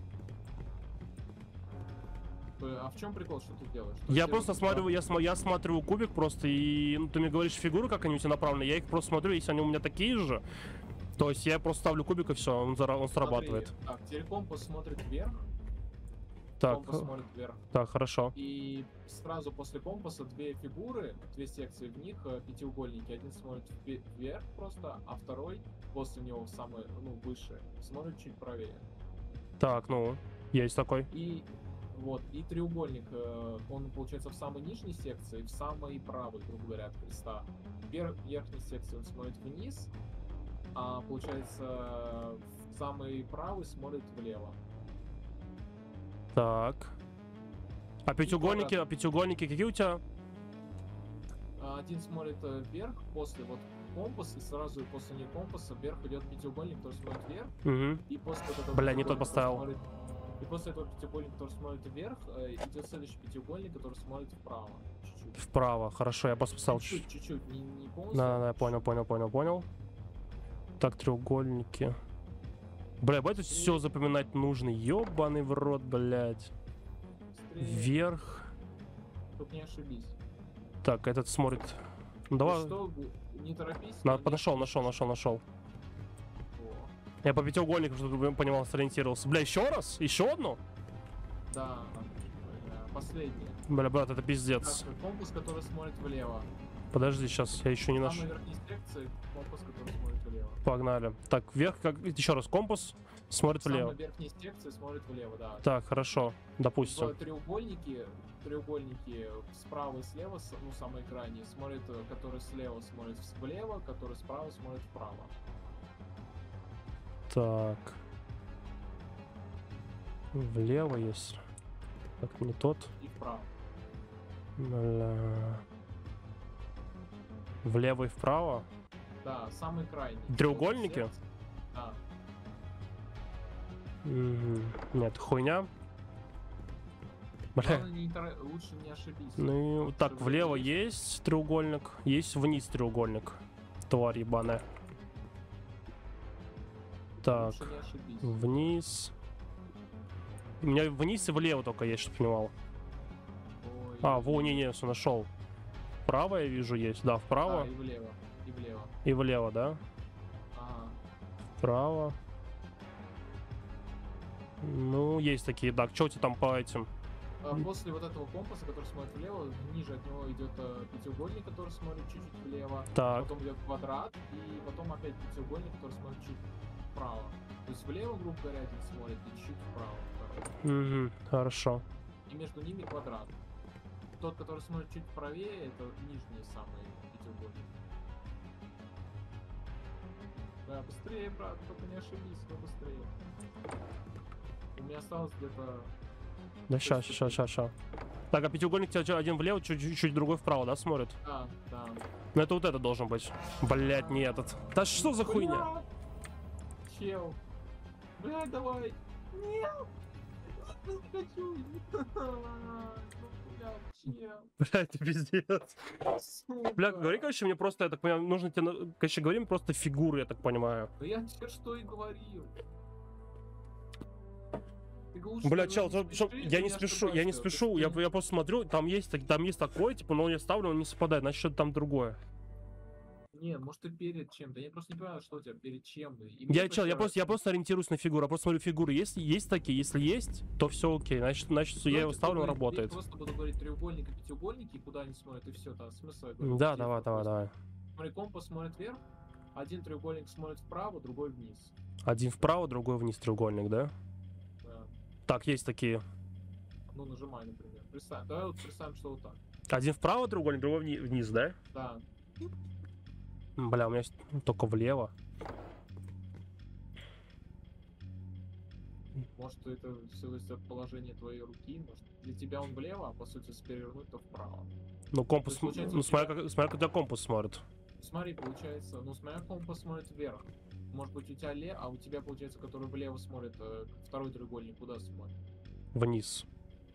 а в чем прикол, что ты делаешь? Что Я ты просто делаешь? смотрю, я, см я смотрю кубик просто, и ну, ты мне говоришь фигуры, как они у тебя направлены, я их просто смотрю, если они у меня такие же, то есть я просто ставлю кубик и все, он, он срабатывает. Смотри, так, теперь компас смотрит вверх. Так, Компас смотрит вверх. так, хорошо. И сразу после компаса две фигуры, две секции, в них э, пятиугольники. Один смотрит вверх просто, а второй после него самый, ну, выше, смотрит чуть правее. Так, ну, есть такой. И вот, и треугольник, э, он получается в самой нижней секции, в самой правой, грубо говоря, от креста. В верхней секции он смотрит вниз, а получается в самой правой смотрит влево. Так. А пятиугольники, а пятиугольники какие у тебя? Один смотрит э, вверх, после вот компас, и сразу после не компаса вверх идет пятиугольник, который смотрит вверх. Угу. И после вот этого Бля, не тот поставил. Смотрит, и после этого пятиугольника, который смотрит вверх, э, идет следующий пятиугольник, который смотрит вправо. Чуть-чуть. Вправо, хорошо, я просто поставил. Чуть-чуть, чуть-чуть, не, не полностью. Да, да, я понял, понял, понял, понял. Так, треугольники. Бля, будет все запоминать нужно. Ёбаный в рот, блядь. Быстрее. Вверх. Чтоб не ошибись. Так, этот смотрит. Ну, давай. Что, не торопись. На, нашел, нашел, нашел, нашел. Я по пятиугольнику, чтобы ты понимал, сориентировался. Бля, еще раз? Еще одну? Да, последняя. Бля, брат, это пиздец. Так, компас, который смотрит влево. Подожди, сейчас, я еще не нашел. Самой верхней секции компас, который смотрит влево. Погнали. Так, вверх, как... Еще раз, компас смотрит Самой влево. верхней секции смотрит влево, да. Так, хорошо, допустим. В треугольнике, треугольники справа и слева, ну, самые крайние, смотрит, который слева смотрит влево, который справа смотрит вправо. Так. Влево есть. Так, не тот. И вправо. Бля. Влево и вправо? Да, самые крайние. Треугольники? Вот, да. Угу. Нет, хуйня. Бля. Не тор... Лучше не ошибись. Ну, так, влево есть треугольник, есть вниз треугольник. Тварь ебаная. Так, вниз. У меня вниз и влево только есть, чтобы понимал. Ой, а, во, не-не, все нашел. Вправо я вижу есть, да, вправо. А, и влево, и влево. И влево, да? Ага. Вправо. Ну, есть такие, да. Что у тебя там по этим? А после вот этого компаса, который смотрит влево, ниже от него идет э, пятиугольник, который смотрит чуть-чуть влево. Так. Потом идет квадрат, и потом опять пятиугольник, который смотрит чуть вправо. То есть влево, грубо говоря, один смотрит, и чуть вправо второй. Угу, хорошо. И между ними квадрат. Тот, который смотрит чуть правее, это нижний самый пятиугольник. Да, быстрее, брат, только не ошибись, но быстрее. У меня осталось где-то... Да, сейчас, сейчас, сейчас, сейчас. Так, а пятиугольник у тебя один влево, чуть-чуть другой вправо, да, смотрит? Да, да. Ну это вот это должен быть. Блять, не этот. Да что за хуйня? Чел. Блядь, давай. Нет. Не хочу. Блять, ты пиздец. Бля, говори, короче, мне просто, я так понимаю, нужно тебе, короче, говори мне просто фигуры, я так понимаю. Да я тебе что и говорил. Бля, чел, не спеши, я не спешу, я не спешу, я, я просто смотрю, там есть, там есть такое, типа, но я ставлю, он не совпадает, значит, что-то там другое. Не, может ты перед чем-то, я просто не понимаю, что у тебя перед чем. Я, чел, я просто, я просто ориентируюсь на фигуру, я просто смотрю фигуры, есть, есть такие, если есть, то все окей, значит, значит я его ставлю, он работает. Я просто буду говорить треугольник и пятиугольники, куда они смотрят, и все, там смысл. Да, давай, давай, давай. Смотри, компас смотрит вверх, один треугольник смотрит вправо, другой вниз. Один вправо, другой вниз треугольник, да? Да. Так, есть такие. Ну, нажимай, например. Представь, давай вот представим, что вот так. Один вправо треугольник, другой вни вниз, да? Да. Бля, у меня есть только влево. Может, это все зависит от положения твоей руки. Может, для тебя он влево, а по сути, с перевернуть, то вправо. Ну, компас, есть, ну, смотри, как, смотри, как у тебя компас смотрит. Смотри, получается, ну, смотри, компас смотрит вверх. Может быть, у тебя лево, а у тебя, получается, который влево смотрит, э, второй треугольник куда смотрит? Вниз.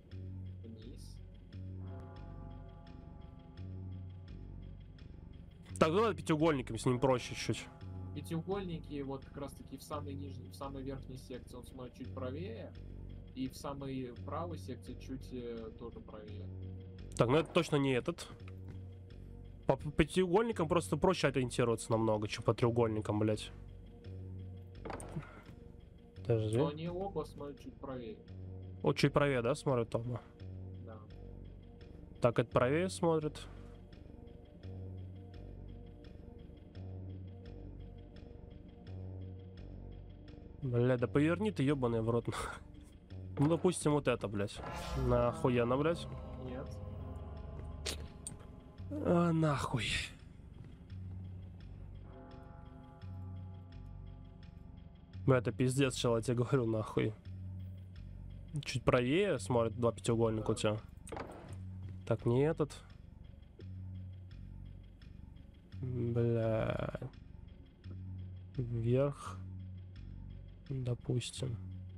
Вниз. Так, давай пятиугольниками, с ним проще чуть. Пятиугольники, вот как раз таки в самой нижней, в самой верхней секции он смотрит чуть правее, и в самой правой секции чуть э, тоже правее. Так, ну это точно не этот. По пятиугольникам просто проще ориентироваться намного, чем по треугольникам, блять. Подожди. Но они оба смотрят чуть правее. Вот чуть правее, да, смотрят оба? Да. Так, это правее смотрит. Бля, да поверни ты, ебаный в рот. Ну, допустим, вот это, блядь. Нахуяно, блядь. Нет. А, нахуй. Бля, это пиздец, чел, я тебе говорю, нахуй. Чуть правее смотрит два пятиугольника да. У тебя. Так, не этот. Бля. Вверх. Допустим.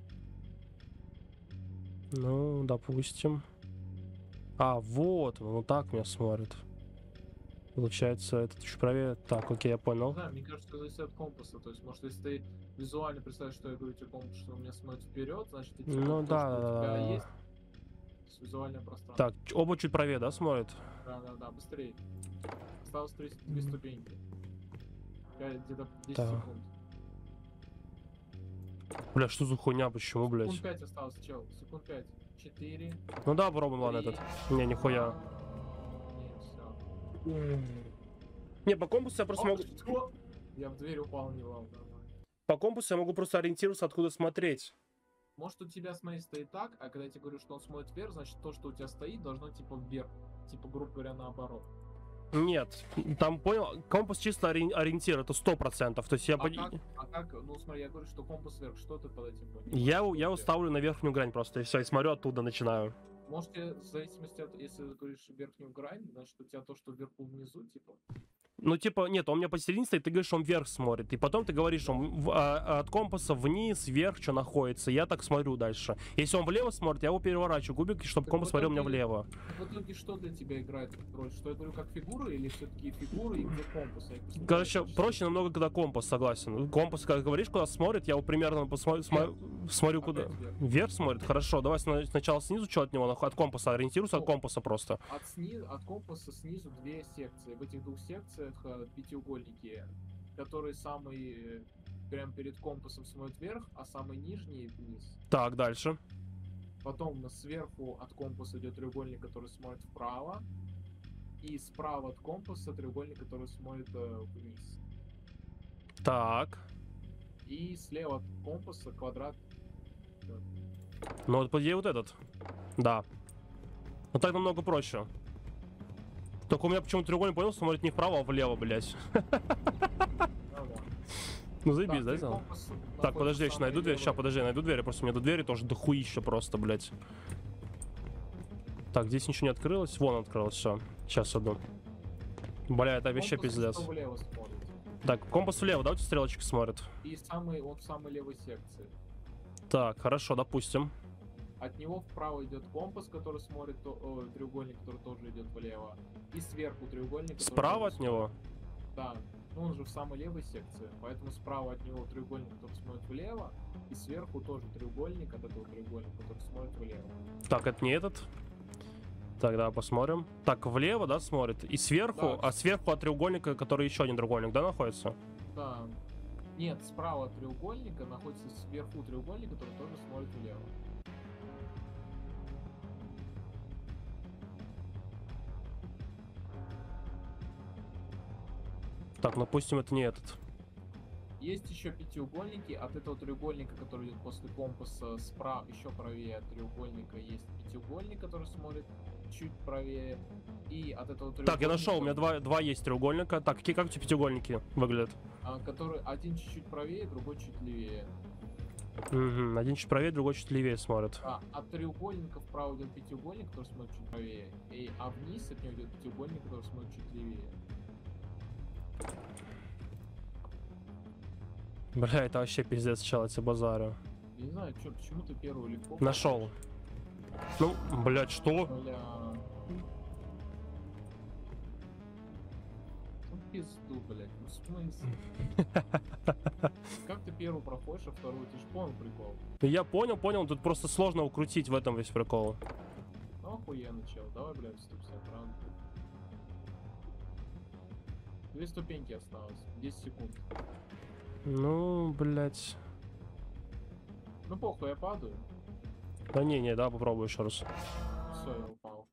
Ну, допустим. А, вот, ну так меня смотрит. Получается, это чуть правее. Так, окей, я понял. Да, мне кажется, зависит от компаса. То есть, может, если ты визуально представишь, что я говорю тебе компас, что у меня смотрит вперед, значит, ты ну, то, да, что да, у тебя да. есть визуальное пространство. Так, оба чуть правее, да, смотрят? Да, да, да, быстрее. Осталось три, две Mm. ступеньки. Где-то десять да. секунд. Бля, что за хуйня, почему, блядь? Секунд пять осталось, чел. Секунд пять. четыре. Ну да, попробуем, ладно, этот. Не, нихуя. Не, все. Не, по компасу я просто О, могу... что? Я в дверь упал, не лав, нормально. По компасу я могу просто ориентироваться, откуда смотреть. Может, у тебя, смотри, стоит так, а когда я тебе говорю, что он смотрит вверх, значит, то, что у тебя стоит, должно типа вверх. Типа, грубо говоря, наоборот. Нет, там, понял, компас чисто ори- ориентир, это сто процентов. То есть я... А, под... как, а как, ну смотри, я говорю, что компас вверх, что ты под этим понимаешь? Я, я уставлю на верхнюю грань просто, и все, и смотрю оттуда, начинаю. Может, в зависимости от, если ты говоришь верхнюю грань, значит, у тебя то, что вверху, внизу, типа? Ну, типа, нет, он у меня посередине стоит, ты говоришь, он вверх смотрит. И потом ты говоришь, он в, а, от компаса вниз, вверх, что находится. Я так смотрю дальше. Если он влево смотрит, я его переворачиваю кубик, чтобы Так компас смотрел у меня итоге- влево. В итоге что для тебя играет роль? Что я говорю, как фигуры или все-таки фигуры и где компас? Я просто не Короче, понимаю, проще намного, когда компас, согласен. Компас, как говоришь, куда смотрит, я его примерно посмотрю, смо- смотрю, что- куда. Опять вверх. Вверх смотрит, хорошо. Давай сна- сначала снизу, что от него, нахуй, от компаса, ориентируйся от Ну, компаса просто. От, сни... от компаса снизу две секции. В этих двух секциях э, пятиугольники, которые самый э, прям перед компасом смотрят вверх, а самый нижний вниз. Так, дальше. Потом сверху от компаса идет треугольник, который смотрит вправо. И справа от компаса треугольник, который смотрит э, вниз. Так. И слева от компаса квадрат. Ну, вот, по идее, вот этот. Да. Но так намного проще. Только у меня почему-то треугольник, понял, смотрит не вправо, а влево, блядь. Ну, да. Ну, заебись, да, Так, и сделал? компас Так, находится подожди, я еще самой найду дверь. левой. Сейчас, подожди, я найду дверь. Просто у меня до двери тоже дохуища просто, блядь. Так, здесь ничего не открылось. Вон открылось, все. Сейчас одну. Бля, это вообще Компас пиздец. чисто влево смотрит. Так, компас влево, да, у тебя стрелочки смотрит? И самый, он в самой левой секции. Так, хорошо, допустим. От него вправо идет компас, который смотрит, то, о, треугольник, который тоже идет влево. И сверху треугольник. который Справа тоже от него? смотрит. Да. Ну он же в самой левой секции. Поэтому справа от него треугольник, который смотрит влево. И сверху тоже треугольник от этого треугольника, который смотрит влево. Так, это не этот. Так, давай посмотрим. Так, влево, да, смотрит? И сверху, Да. а сверху от треугольника, который еще один треугольник, да, находится? Да. Нет, справа от треугольника находится сверху треугольник, который тоже смотрит влево. Так, допустим, это не этот. Есть еще пятиугольники. От этого треугольника, который идет после компаса, справа, еще правее от треугольника, есть пятиугольник, который смотрит чуть правее. И от этого треугольника... Так, я нашел, у меня два, два есть треугольника. Так, какие как эти пятиугольники выглядят? а, который один чуть-чуть правее, другой чуть левее. Угу, один чуть правее, другой чуть левее смотрит. А, от треугольника вправо идет пятиугольник, который смотрит чуть правее. И, а вниз от него идет пятиугольник, который смотрит чуть левее. Бля, это вообще пиздец, чел, я тебе базарю. Я не знаю, чё, почему ты первую легко... Нашел. Ну, блядь, что? Бля... пизду, блядь. Ну, в смысле? Как ты первый проходишь, а второй? Ты ж понял прикол. Я понял, понял, тут просто сложно укрутить, в этом весь прикол. Ну, охуенно, чел. Давай, блядь, сто пятьдесят раунд. Две ступеньки осталось. десять секунд. Ну, блядь. Ну, похуй, я падаю. Да не, не, да, попробую еще раз. Все, я упал.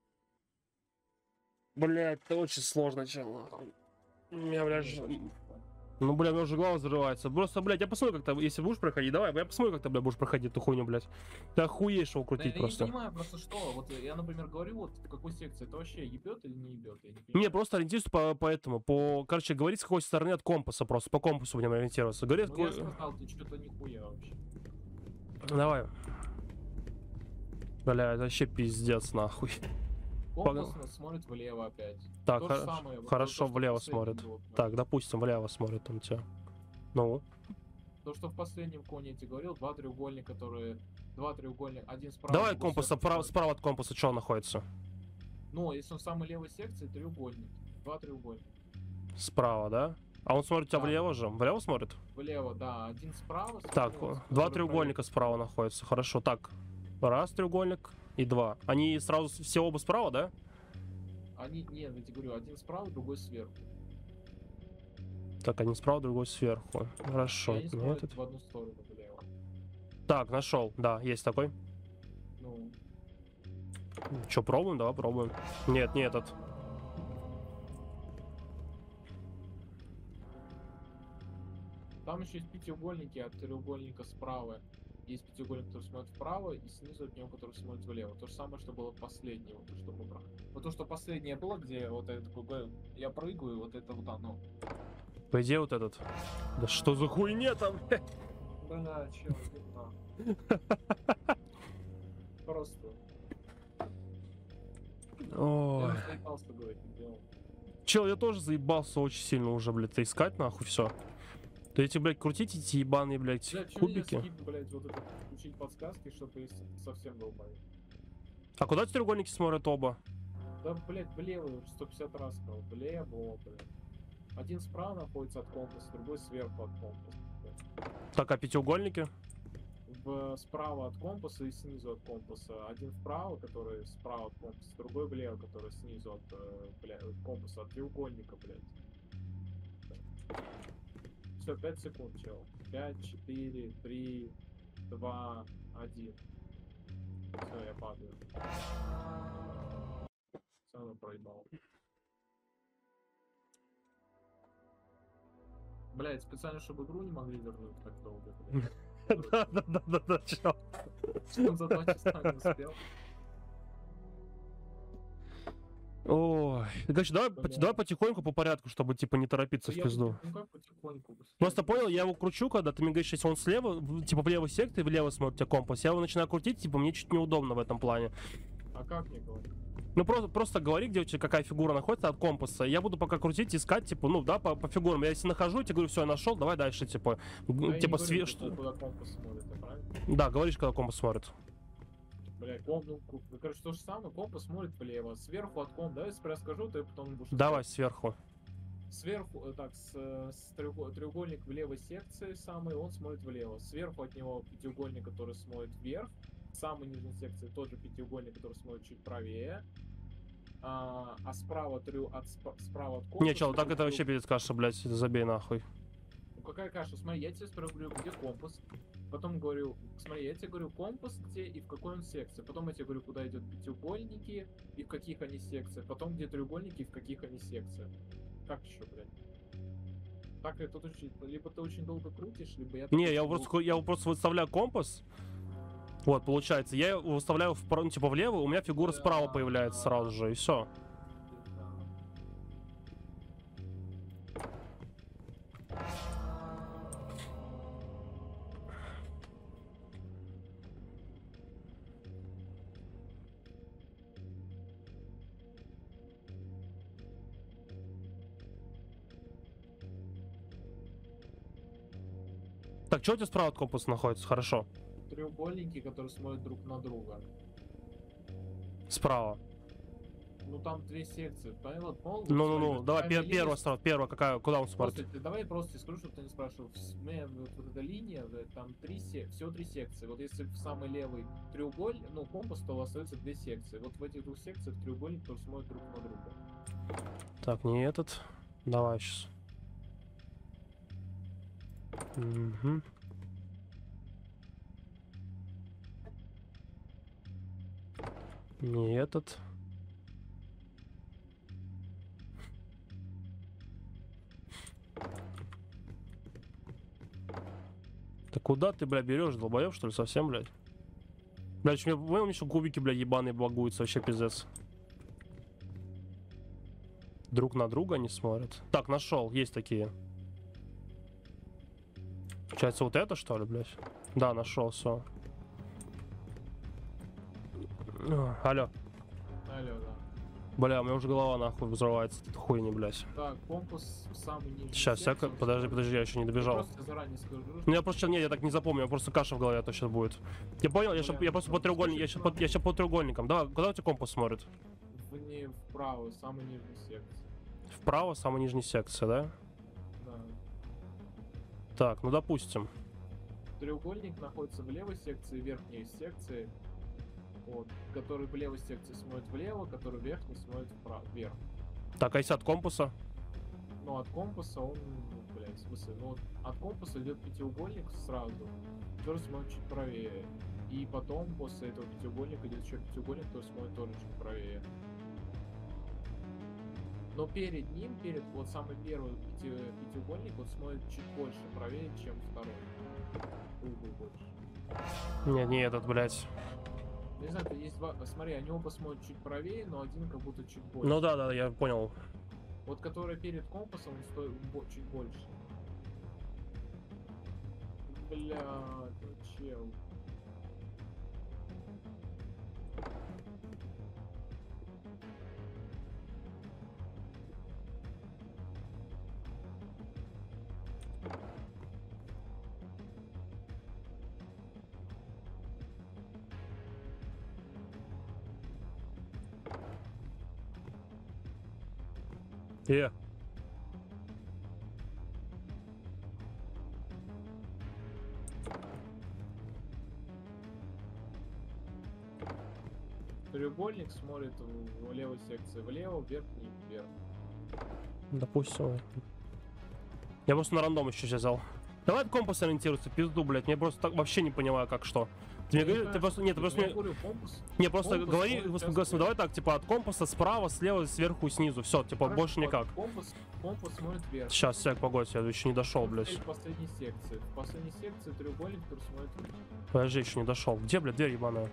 Блядь, это очень сложно, чел, нахуй. У меня, блядь, ж- ну, бля, у меня уже голова взрывается. Просто, блядь, я посмотрю, как-то, если будешь проходить, давай, я посмотрю, как ты, бля, будешь проходить эту хуйню, блядь. Ты охуеешь его Да, крутить я просто. не понимаю просто что. Вот я, например, говорю, вот в какой секции это вообще ебет или не ебет. Я не Не, понимаю. просто ориентируйся по, по этому, по, короче, говорить с какой стороны от компаса просто, по компасу будем ориентироваться. Говори, Ну, я какой- сказал, ты что-то нихуя вообще. давай. Бля, это вообще пиздец, нахуй. Компас нас смотрит влево опять. Так, То же хорошо, самое, вот хорошо, то, что влево последний смотрит. был, да. Так, допустим, влево смотрит он тебя. Ну, То, что в последнем коне я тебе говорил, два треугольника, которые... Два треугольника, один справа, давай другой компас, сверху справа, смотрит. справа от компаса что находится? Ну, если он в самой левой секции, треугольник. Два треугольника. Справа, да? А он смотрит тебя Да. влево же? Влево смотрит? Влево, да, один справа. Так, слева, два который треугольника справа находятся. Хорошо, так. Раз треугольник и два. Они сразу с- все оба справа, да? правее. Они, нет, я тебе говорю, один справа, другой сверху. Так, один справа, другой сверху. Хорошо. И они Нет, смотрят это- в одну сторону влево. Так, нашел. Да, есть такой. Ну, Че, пробуем? Давай пробуем. Нет, не этот. там еще есть пятиугольники от треугольника справа. Есть пятиугольник, который смотрит вправо, и снизу от него, который смотрит влево. То же самое, что было последнее. Вот то, что мы про- вот то, что последнее было, где вот это такой, говорю, я прыгаю, вот это вот оно. По идее, вот этот. Да что за хуйня там? Да, чел, иди нахуй. Просто. Я Ой. уже заебался говорить, не делал. Чел, я тоже заебался очень сильно уже, блядь, искать нахуй все. То эти, блядь, крутить эти ебаные, блядь, Бля, чё кубики. я скип, блядь, вот это включить подсказки, чтобы если совсем долбоеб. А куда эти треугольники смотрят оба? Да, блядь, влево, я уже сто пятьдесят раз сказал. Влево, блядь. Один справа находится от компаса, другой сверху от компаса. Так, а пятиугольники? В, справа от компаса и снизу от компаса. Один вправо, который справа от компаса, другой влево, который снизу от, э, бля, от компаса, от треугольника, блядь. Все, пять секунд, чел. пять, четыре, три, два, один. Все, я падаю. Все равно проебал. Блять, специально, чтобы игру не могли вернуть так долго, блядь. Да-да-да-да, чел. Он за два часа не успел. Ой. Короче, давай, Да. пот- давай потихоньку по порядку, чтобы, типа, не торопиться в Я пизду. потихоньку- ну как потихоньку? Просто понял, я его кручу, когда ты мне говоришь, если он слева, в- типа в левой секции, влево смотрит тебя компас, я его начинаю крутить, типа мне чуть неудобно в этом плане. А как мне говорить? Ну просто, просто говори, где у тебя какая фигура находится от компаса. Я буду пока крутить, искать, типа, ну да, по, по фигурам. Я если нахожу, я тебе говорю, все, я нашел, давай дальше, типа, г- Да я не типа говорю, све- куда- что- куда компас смотрит, а правильно? Да, говоришь, когда компас смотрит. Бля, комп, ну, ку- ну, короче, то же самое, компас смотрит влево, сверху от комп, да, если я скажу, то я потом будешь... Давай сверху. Сверху, э, так, с, э, с треуго- треугольник в левой секции самый, он смотрит влево. Сверху от него пятиугольник, который смотрит вверх. В самой нижней секции тот же пятиугольник, который смотрит чуть правее. А, а справа, трю, от, спа- справа от компаса... Не, чел, так это треугол- вообще пиздец каша, блядь, забей нахуй. Ну какая каша? Смотри, я тебе сперва говорю, где компас. Потом говорю, смотри, я тебе говорю компас где и в какой он секции. Потом я тебе говорю, куда идет пятиугольники и в каких они секциях. Потом где треугольники и в каких они секциях. Как еще, блядь? Так ли тут очень... Либо ты очень долго крутишь, либо я... Не, очень я долго- просто, я просто выставляю компас. Вот, получается, я его выставляю вправо, ну, типа влево, у меня фигура справа появляется сразу же, и все. Так, что у тебя справа от компаса находится? Хорошо. Треугольники, которые смотрят друг на друга. Справа. Ну там две секции, понял? Мол, Ну, ну, смотри, ну, давай правильная пер- линия первая с- сразу, первая какая, куда он смотрит? Просто, ты- давай просто скажу, чтобы ты не спрашивал. Вс- мне вот, вот эта линия, да, там три сек... всего три секции. Вот если в самый левый треугольник, ну, компас, то остается две секции. Вот в этих двух секциях треугольник тоже смотрит друг на друга. Так, не этот. Давай сейчас. Угу. Не этот. Да куда ты, бля, берешь, долбоёб, что ли, совсем, блядь? Блядь, у меня, у меня еще кубики, бля, ебаные багуются, вообще пиздец. Друг на друга не смотрят. Так, нашел, есть такие. Получается, вот это, что ли, блядь? Да, нашел, все. Алло. Алло, да. Бля, у меня уже голова нахуй взрывается от этой хуйни, блядь. Так, компас в самый нижний. Сейчас, секции, всяко... он подожди, смотрит- подожди, я еще не Я добежал. просто заранее скажу. Ну я просто, нет, я так не запомню, у меня просто каша в голове точно будет. Я понял, я, щас, я просто по треугольникам, я сейчас по, я щас по треугольникам. Давай, куда у тебя компас смотрит? Вне вправо, самый нижний секции. Вправо, самая нижняя секция, да? Да. Так, ну допустим. Треугольник находится в левой секции, верхней секции. Вот, который в левой секции смотрит влево, который в верхней смотрит вправо, вверх. Так, а если от компаса? Но от компаса он, ну, блядь, в смысле, ну, вот от компаса идет пятиугольник сразу, который смотрит чуть правее. И потом после этого пятиугольника идет еще пятиугольник, который смотрит тоже чуть правее. Но перед ним, перед вот самый первый пяти, пятиугольник, вот смотрит чуть больше правее, чем второй. Угол больше. Нет, не этот, блядь. Не знаю, это есть два. Смотри, они оба смотрят чуть правее, но один как будто чуть больше. Ну да, да, я понял. Вот который перед компасом, он стоит бо- чуть больше. Бля, ну чел. Э. Треугольник смотрит в, в левой секции влево, вверх и вверх. Допустим. Я просто на рандом еще сейчас взял. Давай от компаса ориентируется, пизду, блядь. Я просто так вообще не понимаю, как что. Ты мне Я не говори, знаю, ты просто, что нет, ты ты- просто я мне... говорю, компас. Не, просто компас говори, смотрит господи, сейчас господи, давай так, типа от компаса справа, слева, сверху, снизу. Все, типа Хорошо, больше вот никак. Компас, компас смотрит вверх. Сейчас, сяк, погодь, я еще не дошел, Он блядь. стоит в последней секции. В последней секции треугольник, который смотрит вверх. Подожди, еще не дошел. Где, блядь, дверь ебаная?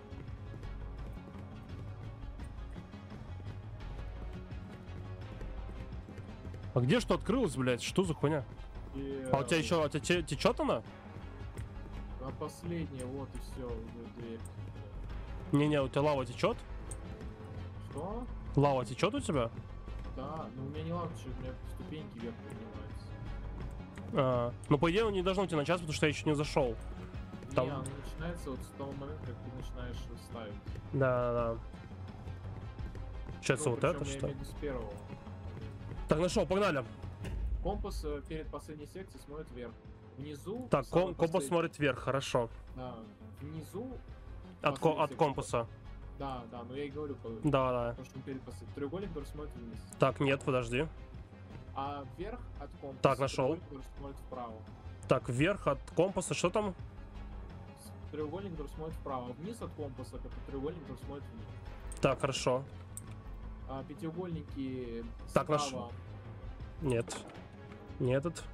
А где что открылось, блядь? Что за хуйня? И, А у тебя э, еще, а у тебя те- течет она? А последняя, вот и все, дверь. Не-не, у тебя лава течет? Что? Лава течет у тебя? Да, ну у меня не ладно, у меня ступеньки вверх поднимаются. А, ну, по идее, он не должно идти на час, потому что я еще не зашел. Там- Не, оно начинается вот с того момента, как ты начинаешь ставить. Да-да-да. Получается, Ну, вот причем это я что? имею в виду с первого. Так, нашел, погнали. Компас э, перед последней секцией смотрит вверх. Внизу... Так, самый ком- компас последний- смотрит вверх, хорошо. Да, внизу... От, ко- последняя от секция. компаса. Да, да, но я и говорю, по- Да-да. потому что он перед последним. Треугольник, который смотрит вниз. Так, нет, подожди. А вверх от компаса... Так, нашел. треугольник, который смотрит вправо. Так, вверх от компаса, что там? С- Треугольник, который смотрит вправо. Вниз от компаса, это треугольник, который смотрит вниз. Так, хорошо. А пятиугольники Так, справа... нашел. Нет. Не этот.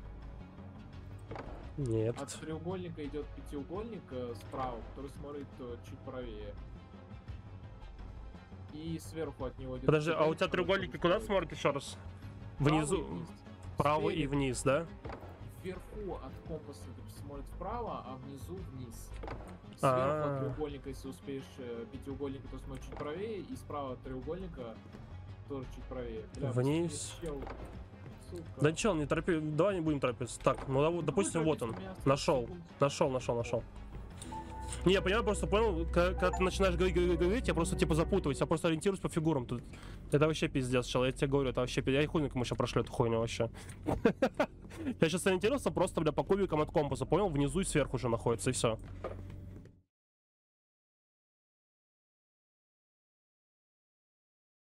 Не От этот. треугольника идет пятиугольник э, справа, который смотрит э, чуть правее. И сверху от него идет. Подожди, а у тебя который треугольники тоже куда смотрит смотрят еще раз? вправо и Внизу, вниз. вправо и Спереди, вниз, да? Вверху от компаса смотрит вправо, а внизу вниз. Сверху А-а-а. от треугольника, если успеешь, э, пятиугольник, то смотрит чуть правее, и справа от треугольника тоже чуть правее. Бля, Вниз. чел, сука. Да чел, не торопи, давай не будем торопиться. Так, ну да, вот, Ну, допустим, будет вот он. у меня осталось Нашел. секунд. Нашел, нашел, нашел. Не, я понимаю, просто понял, когда, когда ты начинаешь говорить, говорить, говорить, я просто типа запутываюсь, я просто ориентируюсь по фигурам. Тут это вообще пиздец, чел, я тебе говорю, это вообще пиздец. Я хуйник ему еще прошлю эту хуйню вообще. Я сейчас ориентировался просто, бля, по кубикам от компаса, понял? Внизу и сверху уже находится, и все.